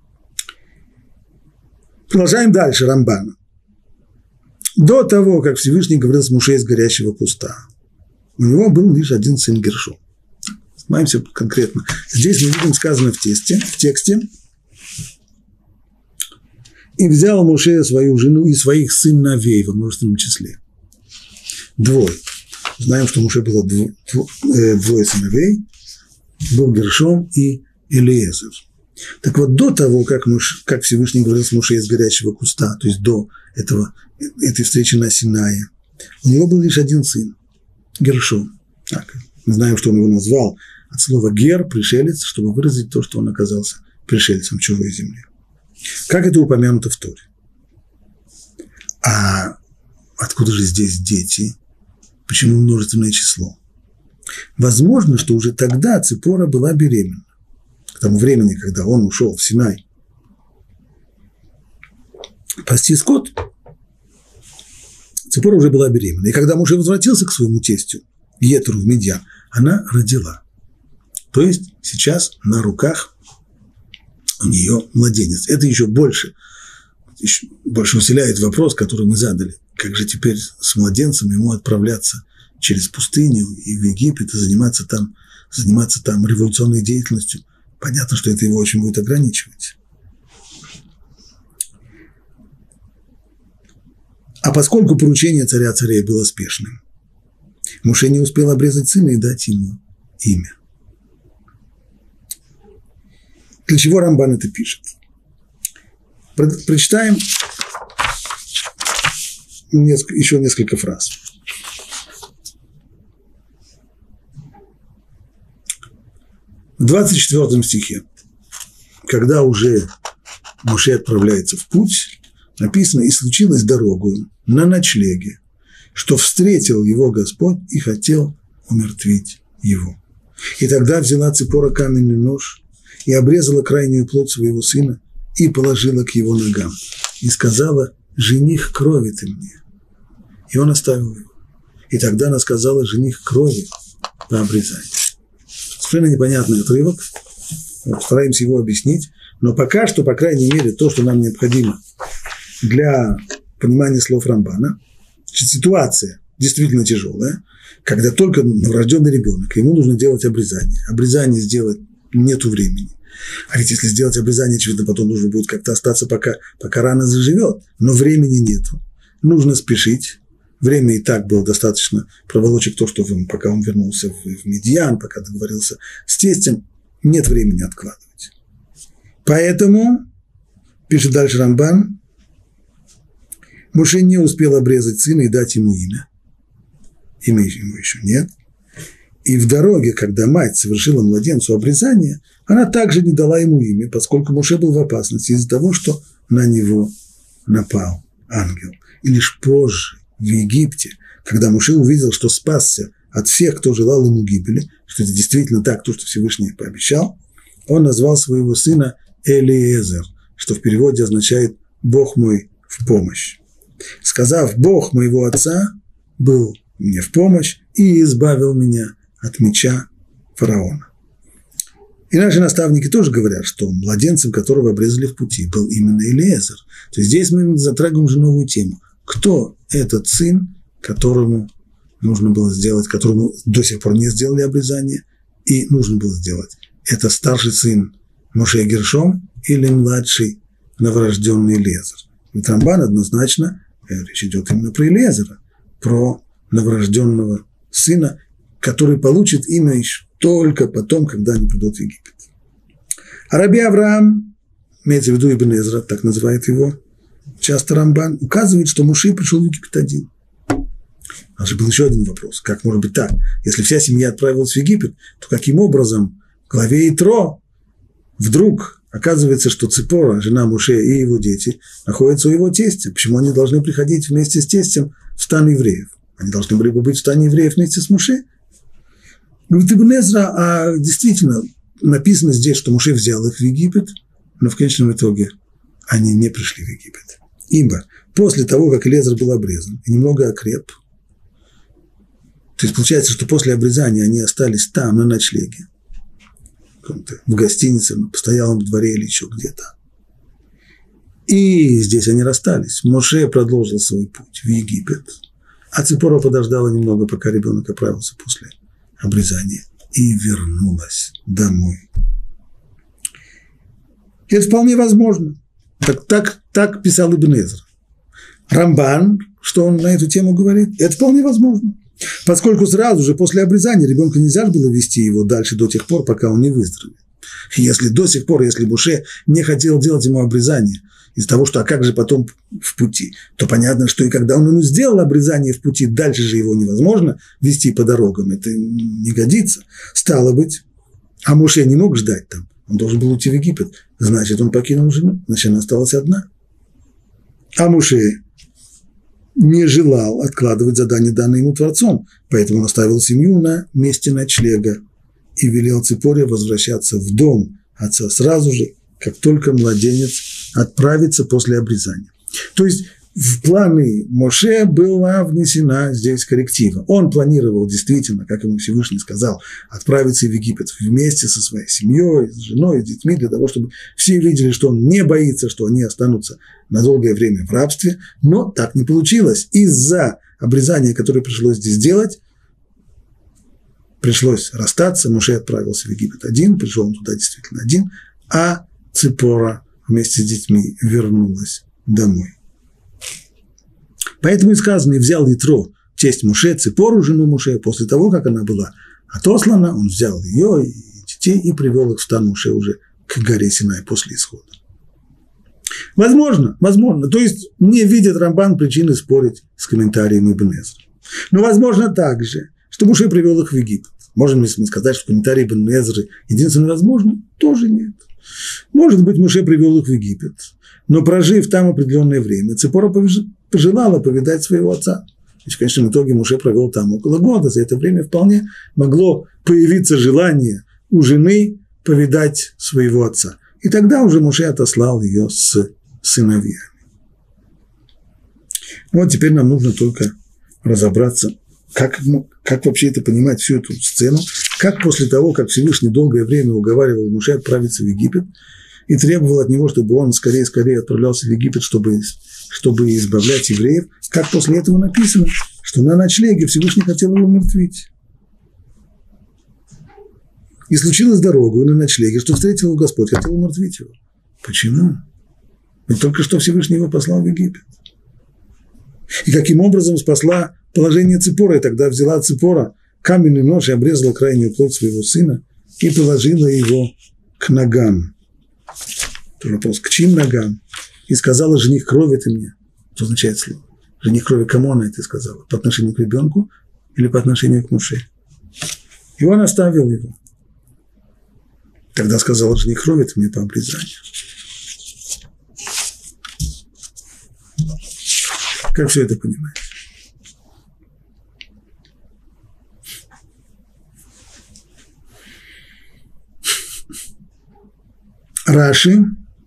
Продолжаем дальше Рамбана. До того, как Всевышний говорил с Моше из горящего куста, у него был лишь один сын Гершом. Занимаемся конкретно. Здесь мы видим сказано в тексте, в тексте. И взял Моше свою жену и своих сыновей во множественном числе. Двое. Знаем, что у Моше было дво, дво, э, двое сыновей. Был Гершом и Элиезер. Так вот, до того, как, Муш, как Всевышний говорил с Моше из горящего куста, то есть до этого, этой встречи на Синае, у него был лишь один сын, Гершом. Так, мы знаем, что он его назвал от слова «гер», пришелец, чтобы выразить то, что он оказался пришельцем в чужой земле. Как это упомянуто в Торе? А откуда же здесь дети? Почему множественное число? Возможно, что уже тогда Ципора была беременна. К тому времени, когда он ушел в Синай пасти скот, Ципора уже была беременна. И когда Моше возвратился к своему тестю, Етру в Мидьян, она родила. То есть сейчас на руках у нее младенец. Это еще больше, еще больше усиляет вопрос, который мы задали. Как же теперь с младенцем ему отправляться через пустыню и в Египет и заниматься там, заниматься там революционной деятельностью? Понятно, что это его очень будет ограничивать. А поскольку поручение царя царей было спешным, Моше не успел обрезать сына и дать ему имя. Для чего Рамбан это пишет? Прочитаем еще несколько фраз. В двадцать четвёртом стихе, когда уже Моше отправляется в путь, написано: «И случилось дорогою на ночлеге, что встретил его Господь и хотел умертвить его. И тогда взяла Ципора каменный нож и обрезала крайнюю плоть своего сына и положила к его ногам, и сказала: жених крови ты мне». И он оставил его. И тогда она сказала: жених крови по обрезанию. Совершенно непонятный отрывок, постараемся его объяснить, но пока что, по крайней мере, то, что нам необходимо для понимания слов Рамбана, ситуация действительно тяжелая, когда только новорожденный ребенок, ему нужно делать обрезание. Обрезание сделать нету времени. А ведь если сделать обрезание, очевидно, потом нужно будет как-то остаться, пока, пока рана заживет, но времени нету. Нужно спешить. Время и так было достаточно проволочек то, что он, пока он вернулся в, в Мидьян, пока договорился с тестем, нет времени откладывать. Поэтому, пишет дальше Рамбан, Моше не успел обрезать сына и дать ему имя. Имя ему еще нет. И в дороге, когда мать совершила младенцу обрезание, она также не дала ему имя, поскольку Моше был в опасности из-за того, что на него напал ангел. И лишь позже, в Египте, когда Моше увидел, что спасся от всех, кто желал ему гибели, что это действительно так, то, что Всевышний пообещал, он назвал своего сына Элиезер, что в переводе означает «Бог мой в помощь», сказав: «Бог моего отца был мне в помощь и избавил меня от меча фараона». И наши наставники тоже говорят, что младенцем, которого обрезали в пути, был именно Элиезер. То есть здесь мы затрагиваем уже новую тему. Кто этот сын, которому нужно было сделать, которому до сих пор не сделали обрезание, и нужно было сделать? Это старший сын Моше Гершом или младший новорожденный Элиезер? Ведь Рамбан однозначно, речь идет именно про Элиезера, про новорожденного сына, который получит имя еще только потом, когда они придут в Египет. А раби Авраам, имеется в виду Ибн Эзра, так называет его часто Рамбан, указывает, что Моше пришел в Египет один. У нас же был еще один вопрос. Как может быть так? Если вся семья отправилась в Египет, то каким образом в главе Итро вдруг оказывается, что Ципора, жена Моше и его дети, находятся у его тестя? Почему они должны приходить вместе с тестем в стан евреев? Они должны были бы быть в стане евреев вместе с Моше. Говорит Ибн Эзра, а действительно написано здесь, что Моше взял их в Египет, но в конечном итоге они не пришли в Египет. Ибо после того, как Элиезер был обрезан и немного окреп, то есть получается, что после обрезания они остались там, на ночлеге, в гостинице, на постоялом дворе или еще где-то. И здесь они расстались. Моше продолжил свой путь в Египет, а Ципора подождала немного, пока ребенок оправился после обрезания, и вернулась домой. И это вполне возможно. Так, так, так писал Ибн Эзра. Рамбан, что он на эту тему говорит, это вполне возможно. Поскольку сразу же после обрезания ребенка нельзя было вести его дальше до тех пор, пока он не выздоровеет. Если до сих пор, если Моше не хотел делать ему обрезание из-за того, что а как же потом в пути, то понятно, что и когда он ему сделал обрезание в пути, дальше же его невозможно вести по дорогам, это не годится. Стало быть, а Моше не мог ждать там, он должен был уйти в Египет, значит, он покинул жену, значит, она осталась одна. А Моше не желал откладывать задание, данное ему Творцом, поэтому он оставил семью на месте ночлега и велел Ципоре возвращаться в дом отца сразу же, как только младенец отправится после обрезания. То есть в планы Моше была внесена здесь корректива. Он планировал действительно, как ему Всевышний сказал, отправиться в Египет вместе со своей семьей, с женой, с детьми, для того, чтобы все видели, что он не боится, что они останутся на долгое время в рабстве. Но так не получилось. Из-за обрезания, которое пришлось здесь делать, пришлось расстаться. Моше отправился в Египет один, пришел он туда действительно один, а Ципора вместе с детьми вернулась домой. Поэтому и сказано, и взял Итро, тесть Моше, Ципору, жену Моше, после того, как она была отослана, он взял ее и детей и привел их в стан Моше уже к горе Синай после исхода. Возможно, возможно, то есть не видит Рамбан причины спорить с комментарием Ибн Эзры. Но возможно также, что Моше привел их в Египет. Можем ли мы сказать, что комментарий Ибн Эзры единственно возможно? Тоже нет. Может быть, Моше привел их в Египет, но прожив там определенное время, Ципора пожелала повидать своего отца. И в конечном итоге Моше провел там около года. За это время вполне могло появиться желание у жены повидать своего отца. И тогда уже Моше отослал ее с сыновьями. Вот теперь нам нужно только разобраться, как, как вообще это понимать, всю эту сцену, как после того, как Всевышний долгое время уговаривал Моше отправиться в Египет и требовал от него, чтобы он скорее-скорее отправлялся в Египет, чтобы, чтобы избавлять евреев, как после этого написано, что на ночлеге Всевышний хотел его умертвить. И случилось дорогу на ночлеге, что встретил его Господь, хотел умертвить его. Почему? Ведь только что Всевышний его послал в Египет. И каким образом спасла положение Ципора, и тогда взяла Ципора каменный нож и обрезала крайнюю плоть своего сына и положила его к ногам. Это вопрос, к чьим ногам? И сказала, жених крови ты мне. Что означает слово? Жених крови, кому она это сказала? По отношению к ребенку или по отношению к Моше? И он оставил его. Тогда сказала, жених крови ты мне по обрезанию. Как все это понимать? Раши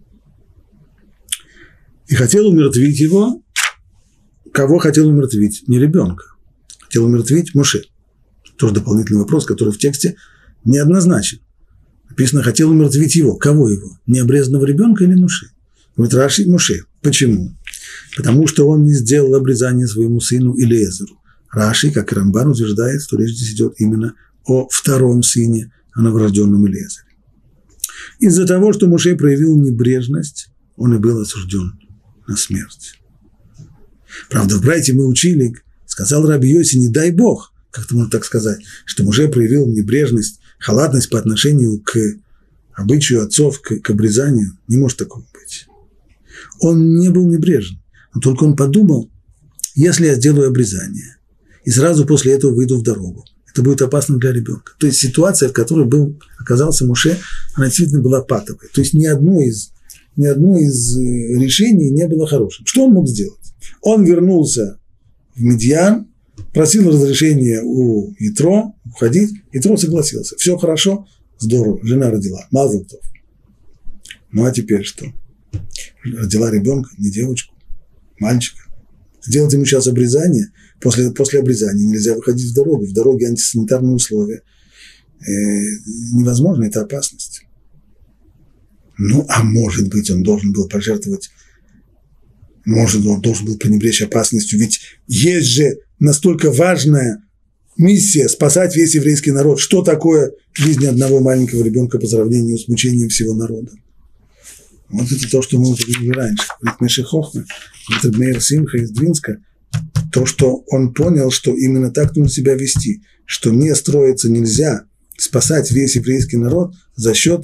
и хотел умертвить его. Кого хотел умертвить? Не ребенка. Хотел умертвить Моше. Тоже дополнительный вопрос, который в тексте неоднозначен. Написано, хотел умертвить его. Кого его? Необрезанного ребенка или Моше? Говорит Раши, Моше. Почему? Потому что он не сделал обрезание своему сыну Элиэзеру. Раши, как и Рамбан, утверждает, что речь здесь идет именно о втором сыне, о новорожденном Элиэзере. Из-за того, что Моше проявил небрежность, он и был осужден на смерть. Правда, в Брайте мы учили, сказал Раби Йоси, не дай Бог, как-то можно так сказать, что Моше проявил небрежность, халатность по отношению к обычаю отцов, к, к обрезанию. Не может такого быть. Он не был небрежен, но только он подумал, если я сделаю обрезание и сразу после этого выйду в дорогу, это будет опасно для ребенка. То есть ситуация, в которой был, оказался Моше, она действительно была патовой. То есть ни одно из, ни одно из решений не было хорошим. Что он мог сделать? Он вернулся в Медьян, просил разрешения у Итро уходить, Итро согласился. Все хорошо, здорово, жена родила, мазал тов. Ну а теперь что? Родила ребенка, не девочку, мальчика. Сделать ему сейчас обрезание, после, после обрезания нельзя выходить в дорогу, в дороге антисанитарные условия. Э, невозможно, это опасность. Ну, а может быть, он должен был пожертвовать, может, он должен был пренебречь опасностью, ведь есть же настолько важная миссия спасать весь еврейский народ. Что такое жизнь одного маленького ребенка по сравнению с мучением всего народа? Вот это то, что мы увидели раньше. Говорит Меши Хохма, это Мейр Симха из Двинска, то, что он понял, что именно так нужно себя вести, что не строиться нельзя, спасать весь еврейский народ за счет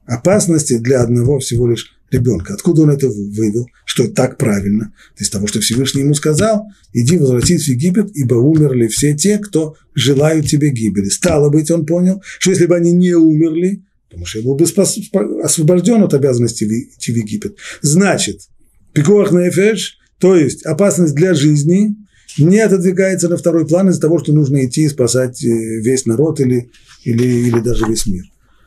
опасности для одного всего лишь ребенка. Откуда он это вывел? Что это так правильно? Из того, что Всевышний ему сказал: иди возвратись в Египет, ибо умерли все те, кто желают тебе гибели. Стало быть, он понял, что если бы они не умерли, то Моше был бы освобожден от обязанности идти в Египет. Значит, пикуах нефеш, то есть опасность для жизни, не отодвигается на второй план из-за того, что нужно идти и спасать весь народ или, или, или даже весь мир.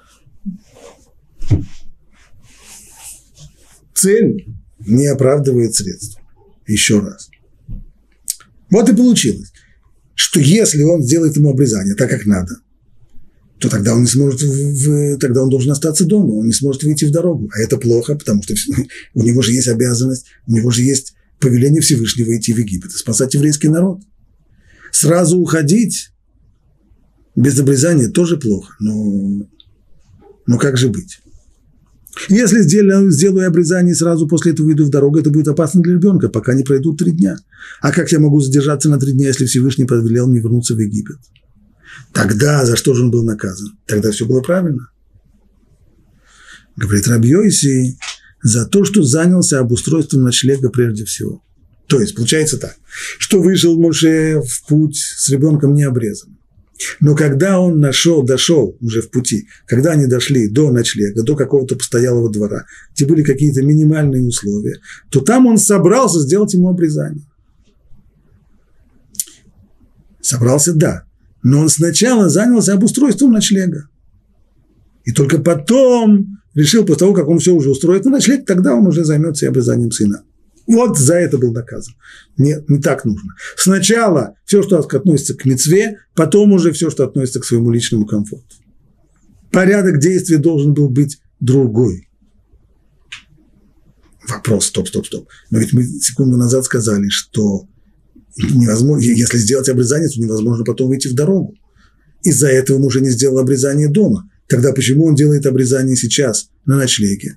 Цель не оправдывает средства. Еще раз. Вот и получилось, что если он сделает ему обрезание так, как надо, то тогда он не сможет, в, тогда он должен остаться дома, он не сможет выйти в дорогу. А это плохо, потому что у него же есть обязанность, у него же есть повеление Всевышнего идти в Египет и спасать еврейский народ. Сразу уходить без обрезания тоже плохо, но, но как же быть? Если сделаю, сделаю обрезание и сразу после этого выйду в дорогу, это будет опасно для ребенка, пока не пройдут три дня. А как я могу задержаться на три дня, если Всевышний повелел мне вернуться в Египет? Тогда за что же он был наказан? Тогда все было правильно. Говорит Раби Йоси, за то, что занялся обустройством ночлега прежде всего. То есть, получается так, что вышел Моше в путь с ребенком необрезанным. Но когда он нашел, дошел уже в пути, когда они дошли до ночлега, до какого-то постоялого двора, где были какие-то минимальные условия, то там он собрался сделать ему обрезание. Собрался, да, но он сначала занялся обустройством ночлега. И только потом решил, после того, как он все уже устроит на ночлег, тогда он уже займется и обрезанием сына. Вот за это был наказан. Нет, не так нужно. Сначала все, что относится к мицве, потом уже все, что относится к своему личному комфорту. Порядок действий должен был быть другой. Вопрос, стоп, стоп, стоп. Но ведь мы секунду назад сказали, что невозможно, если сделать обрезание, то невозможно потом выйти в дорогу. Из-за этого он уже не сделал обрезание дома. Тогда почему он делает обрезание сейчас на ночлеге?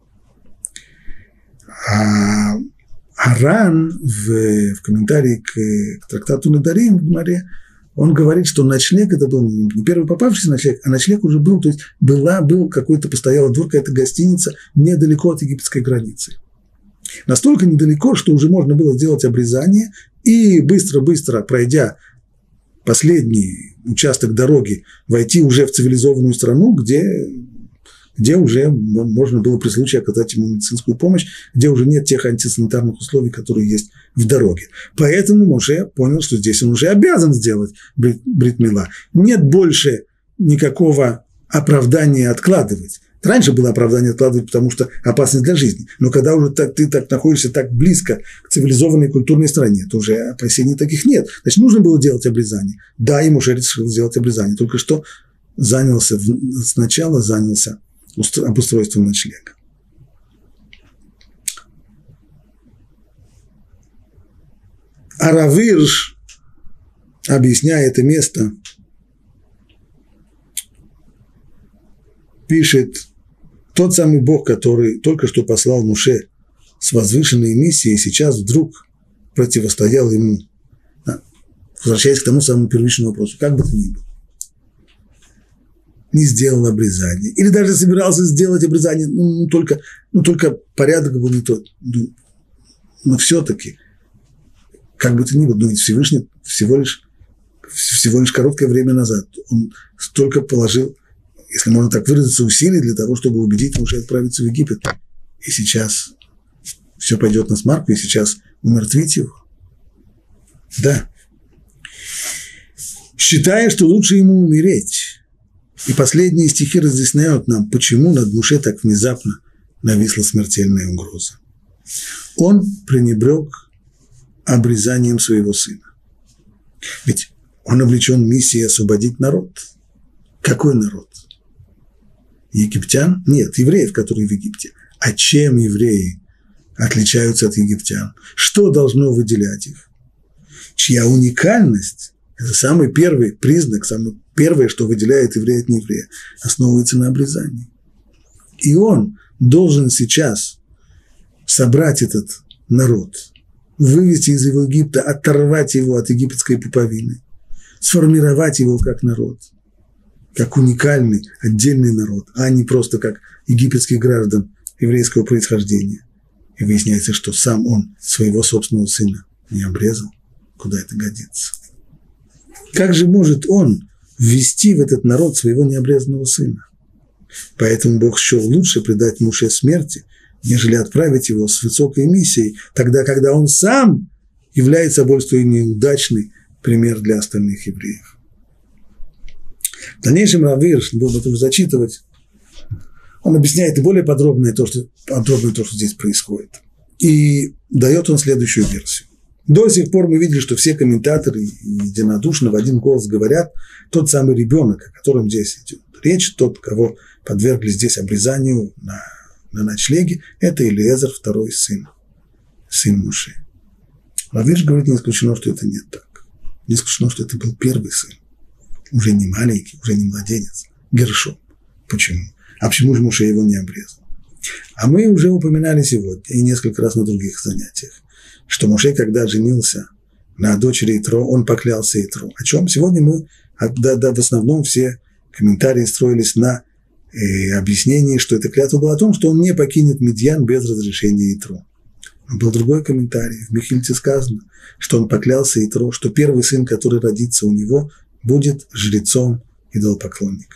А Аран в, в комментарии к, к трактату Недарим в Гмаре, он говорит, что ночлег это был не первый попавшийся ночлег, а ночлег уже был, то есть была, был какой-то постоялый двор, какая-то гостиница недалеко от египетской границы. Настолько недалеко, что уже можно было сделать обрезание и быстро-быстро, пройдя последний участок дороги, войти уже в цивилизованную страну, где, где уже можно было при случае оказать ему медицинскую помощь, где уже нет тех антисанитарных условий, которые есть в дороге. Поэтому Моше понял, что здесь он уже обязан сделать брит, брит мила. Нет больше никакого оправдания откладывать. Раньше было оправдание откладывать, потому что опасность для жизни. Но когда уже так, ты так находишься так близко к цивилизованной культурной стране, то уже опасений таких нет. Значит, нужно было делать обрезание. Да, и Моше решил сделать обрезание. Только что занялся, сначала занялся обустройством ночлега. А Рав Ирш, объясняя это место, пишет: тот самый Бог, который только что послал Моше с возвышенной миссией, сейчас вдруг противостоял ему. Возвращаясь к тому самому первичному вопросу, как бы то ни было, не сделал обрезание, или даже собирался сделать обрезание, ну, только, ну, только порядок был не тот. Ну, но все-таки, как бы то ни было, ну, ведь Всевышний всего лишь, всего лишь короткое время назад он столько положил, если можно так выразиться, усилий для того, чтобы убедить Моше отправиться в Египет. И сейчас все пойдет на смарку, и сейчас умертвить его. Да. Считая, что лучше ему умереть. И последние стихи разъясняют нам, почему над Моше так внезапно нависла смертельная угроза. Он пренебрег обрезанием своего сына. Ведь он облечен миссией освободить народ. Какой народ? Египтян? Нет, евреев, которые в Египте. А чем евреи отличаются от египтян? Что должно выделять их? Чья уникальность, это самый первый признак, самое первое, что выделяет еврея от нееврея, основывается на обрезании. И он должен сейчас собрать этот народ, вывести из его Египта, оторвать его от египетской пуповины, сформировать его как народ. как уникальный, отдельный народ, а не просто как египетских граждан еврейского происхождения. И выясняется, что сам он своего собственного сына не обрезал. Куда это годится? Как же может он ввести в этот народ своего необрезанного сына? Поэтому Бог счел лучше предать Моше смерти, нежели отправить его с высокой миссией, тогда, когда он сам является собой неудачный пример для остальных евреев. В дальнейшем Рав Ирш, не буду это уже зачитывать, он объясняет и более подробно то, что, подробно то, что здесь происходит. И дает он следующую версию. До сих пор мы видели, что все комментаторы единодушно в один голос говорят, тот самый ребенок, о котором здесь идет речь, тот, кого подвергли здесь обрезанию на, на ночлеге, это Элиэзер, второй сын, сын Моше. Рав Ирш говорит, не исключено, что это не так. Не исключено, что это был первый сын. Уже не маленький, уже не младенец. Гершом. Почему? А почему же Моше его не обрезал? А мы уже упоминали сегодня и несколько раз на других занятиях, что Моше, когда женился на дочери Итро, он поклялся Итро. О чем? Сегодня мы, да, да, в основном все комментарии строились на э, объяснении, что эта клятва была о том, что он не покинет Мидьян без разрешения Итро. Но был другой комментарий. В Мехильте сказано, что он поклялся Итро, что первый сын, который родится у него, будет жрецом, идолопоклонником.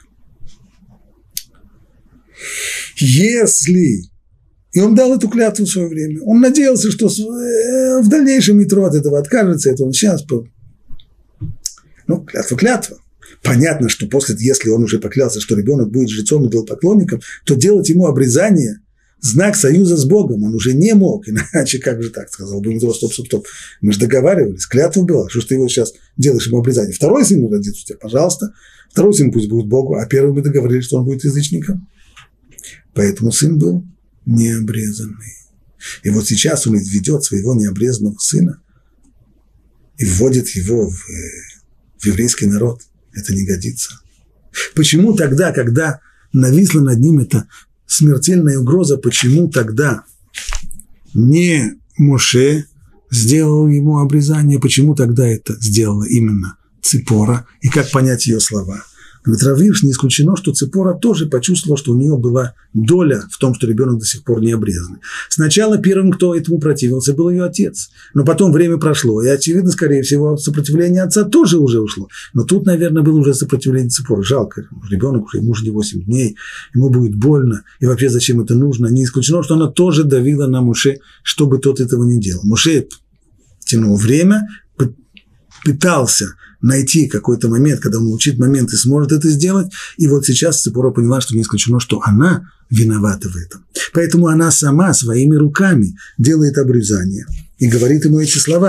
Если, и он дал эту клятву в свое время, он надеялся, что в дальнейшем Итро от этого откажется, это он сейчас, ну, клятва, клятва. Понятно, что после, если он уже поклялся, что ребенок будет жрецом, идолопоклонником, то делать ему обрезание, знак союза с Богом, он уже не мог, иначе как же так, сказал бы Итро, стоп, стоп, стоп, мы же договаривались, клятва была, что ж ты его сейчас делаешь ему обрезание, второй сын родится у тебя, пожалуйста, второй сын пусть будет Богу, а первый мы договорились, что он будет язычником. Поэтому сын был необрезанный. И вот сейчас он ведет своего необрезанного сына и вводит его в, в еврейский народ. Это не годится. Почему тогда, когда нависла над ним эта смертельная угроза, почему тогда не Моше сделал ему обрезание, почему тогда это сделала именно Ципора, и как понять ее слова? Говорит, Рав Ирш, не исключено, что Ципора тоже почувствовала, что у нее была доля в том, что ребенок до сих пор не обрезанный. Сначала первым, кто этому противился, был ее отец. Но потом время прошло, и, очевидно, скорее всего, сопротивление отца тоже уже ушло. Но тут, наверное, было уже сопротивление Ципоры. Жалко, ребенок уже, ему уже не восемь дней, ему будет больно, и вообще зачем это нужно? Не исключено, что она тоже давила на Моше, чтобы тот этого не делал. Моше тянул время, пытался найти какой-то момент, когда он улучшит момент и сможет это сделать. И вот сейчас Ципора поняла, что не исключено, что она виновата в этом. Поэтому она сама своими руками делает обрезание и говорит ему эти слова.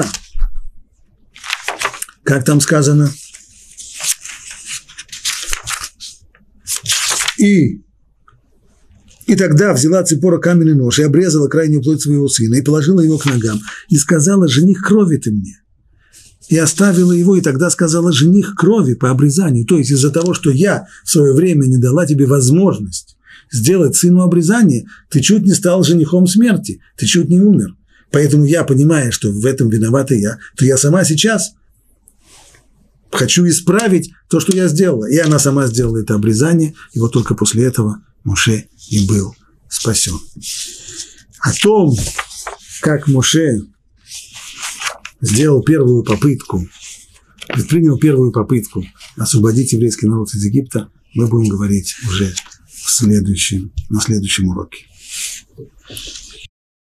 Как там сказано? И, и тогда взяла Ципора каменный нож и обрезала крайнюю плоть своего сына и положила его к ногам и сказала: «Жених крови ты мне». И оставила его, и тогда сказала: «Жених крови по обрезанию». То есть из-за того, что я в свое время не дала тебе возможность сделать сыну обрезание, ты чуть не стал женихом смерти, ты чуть не умер. Поэтому я, понимая, что в этом виновата я, то я сама сейчас хочу исправить то, что я сделала. И она сама сделала это обрезание, и вот только после этого Моше и был спасен. О том, как Моше сделал первую попытку, предпринял первую попытку освободить еврейский народ из Египта, мы будем говорить уже в следующем, на следующем уроке.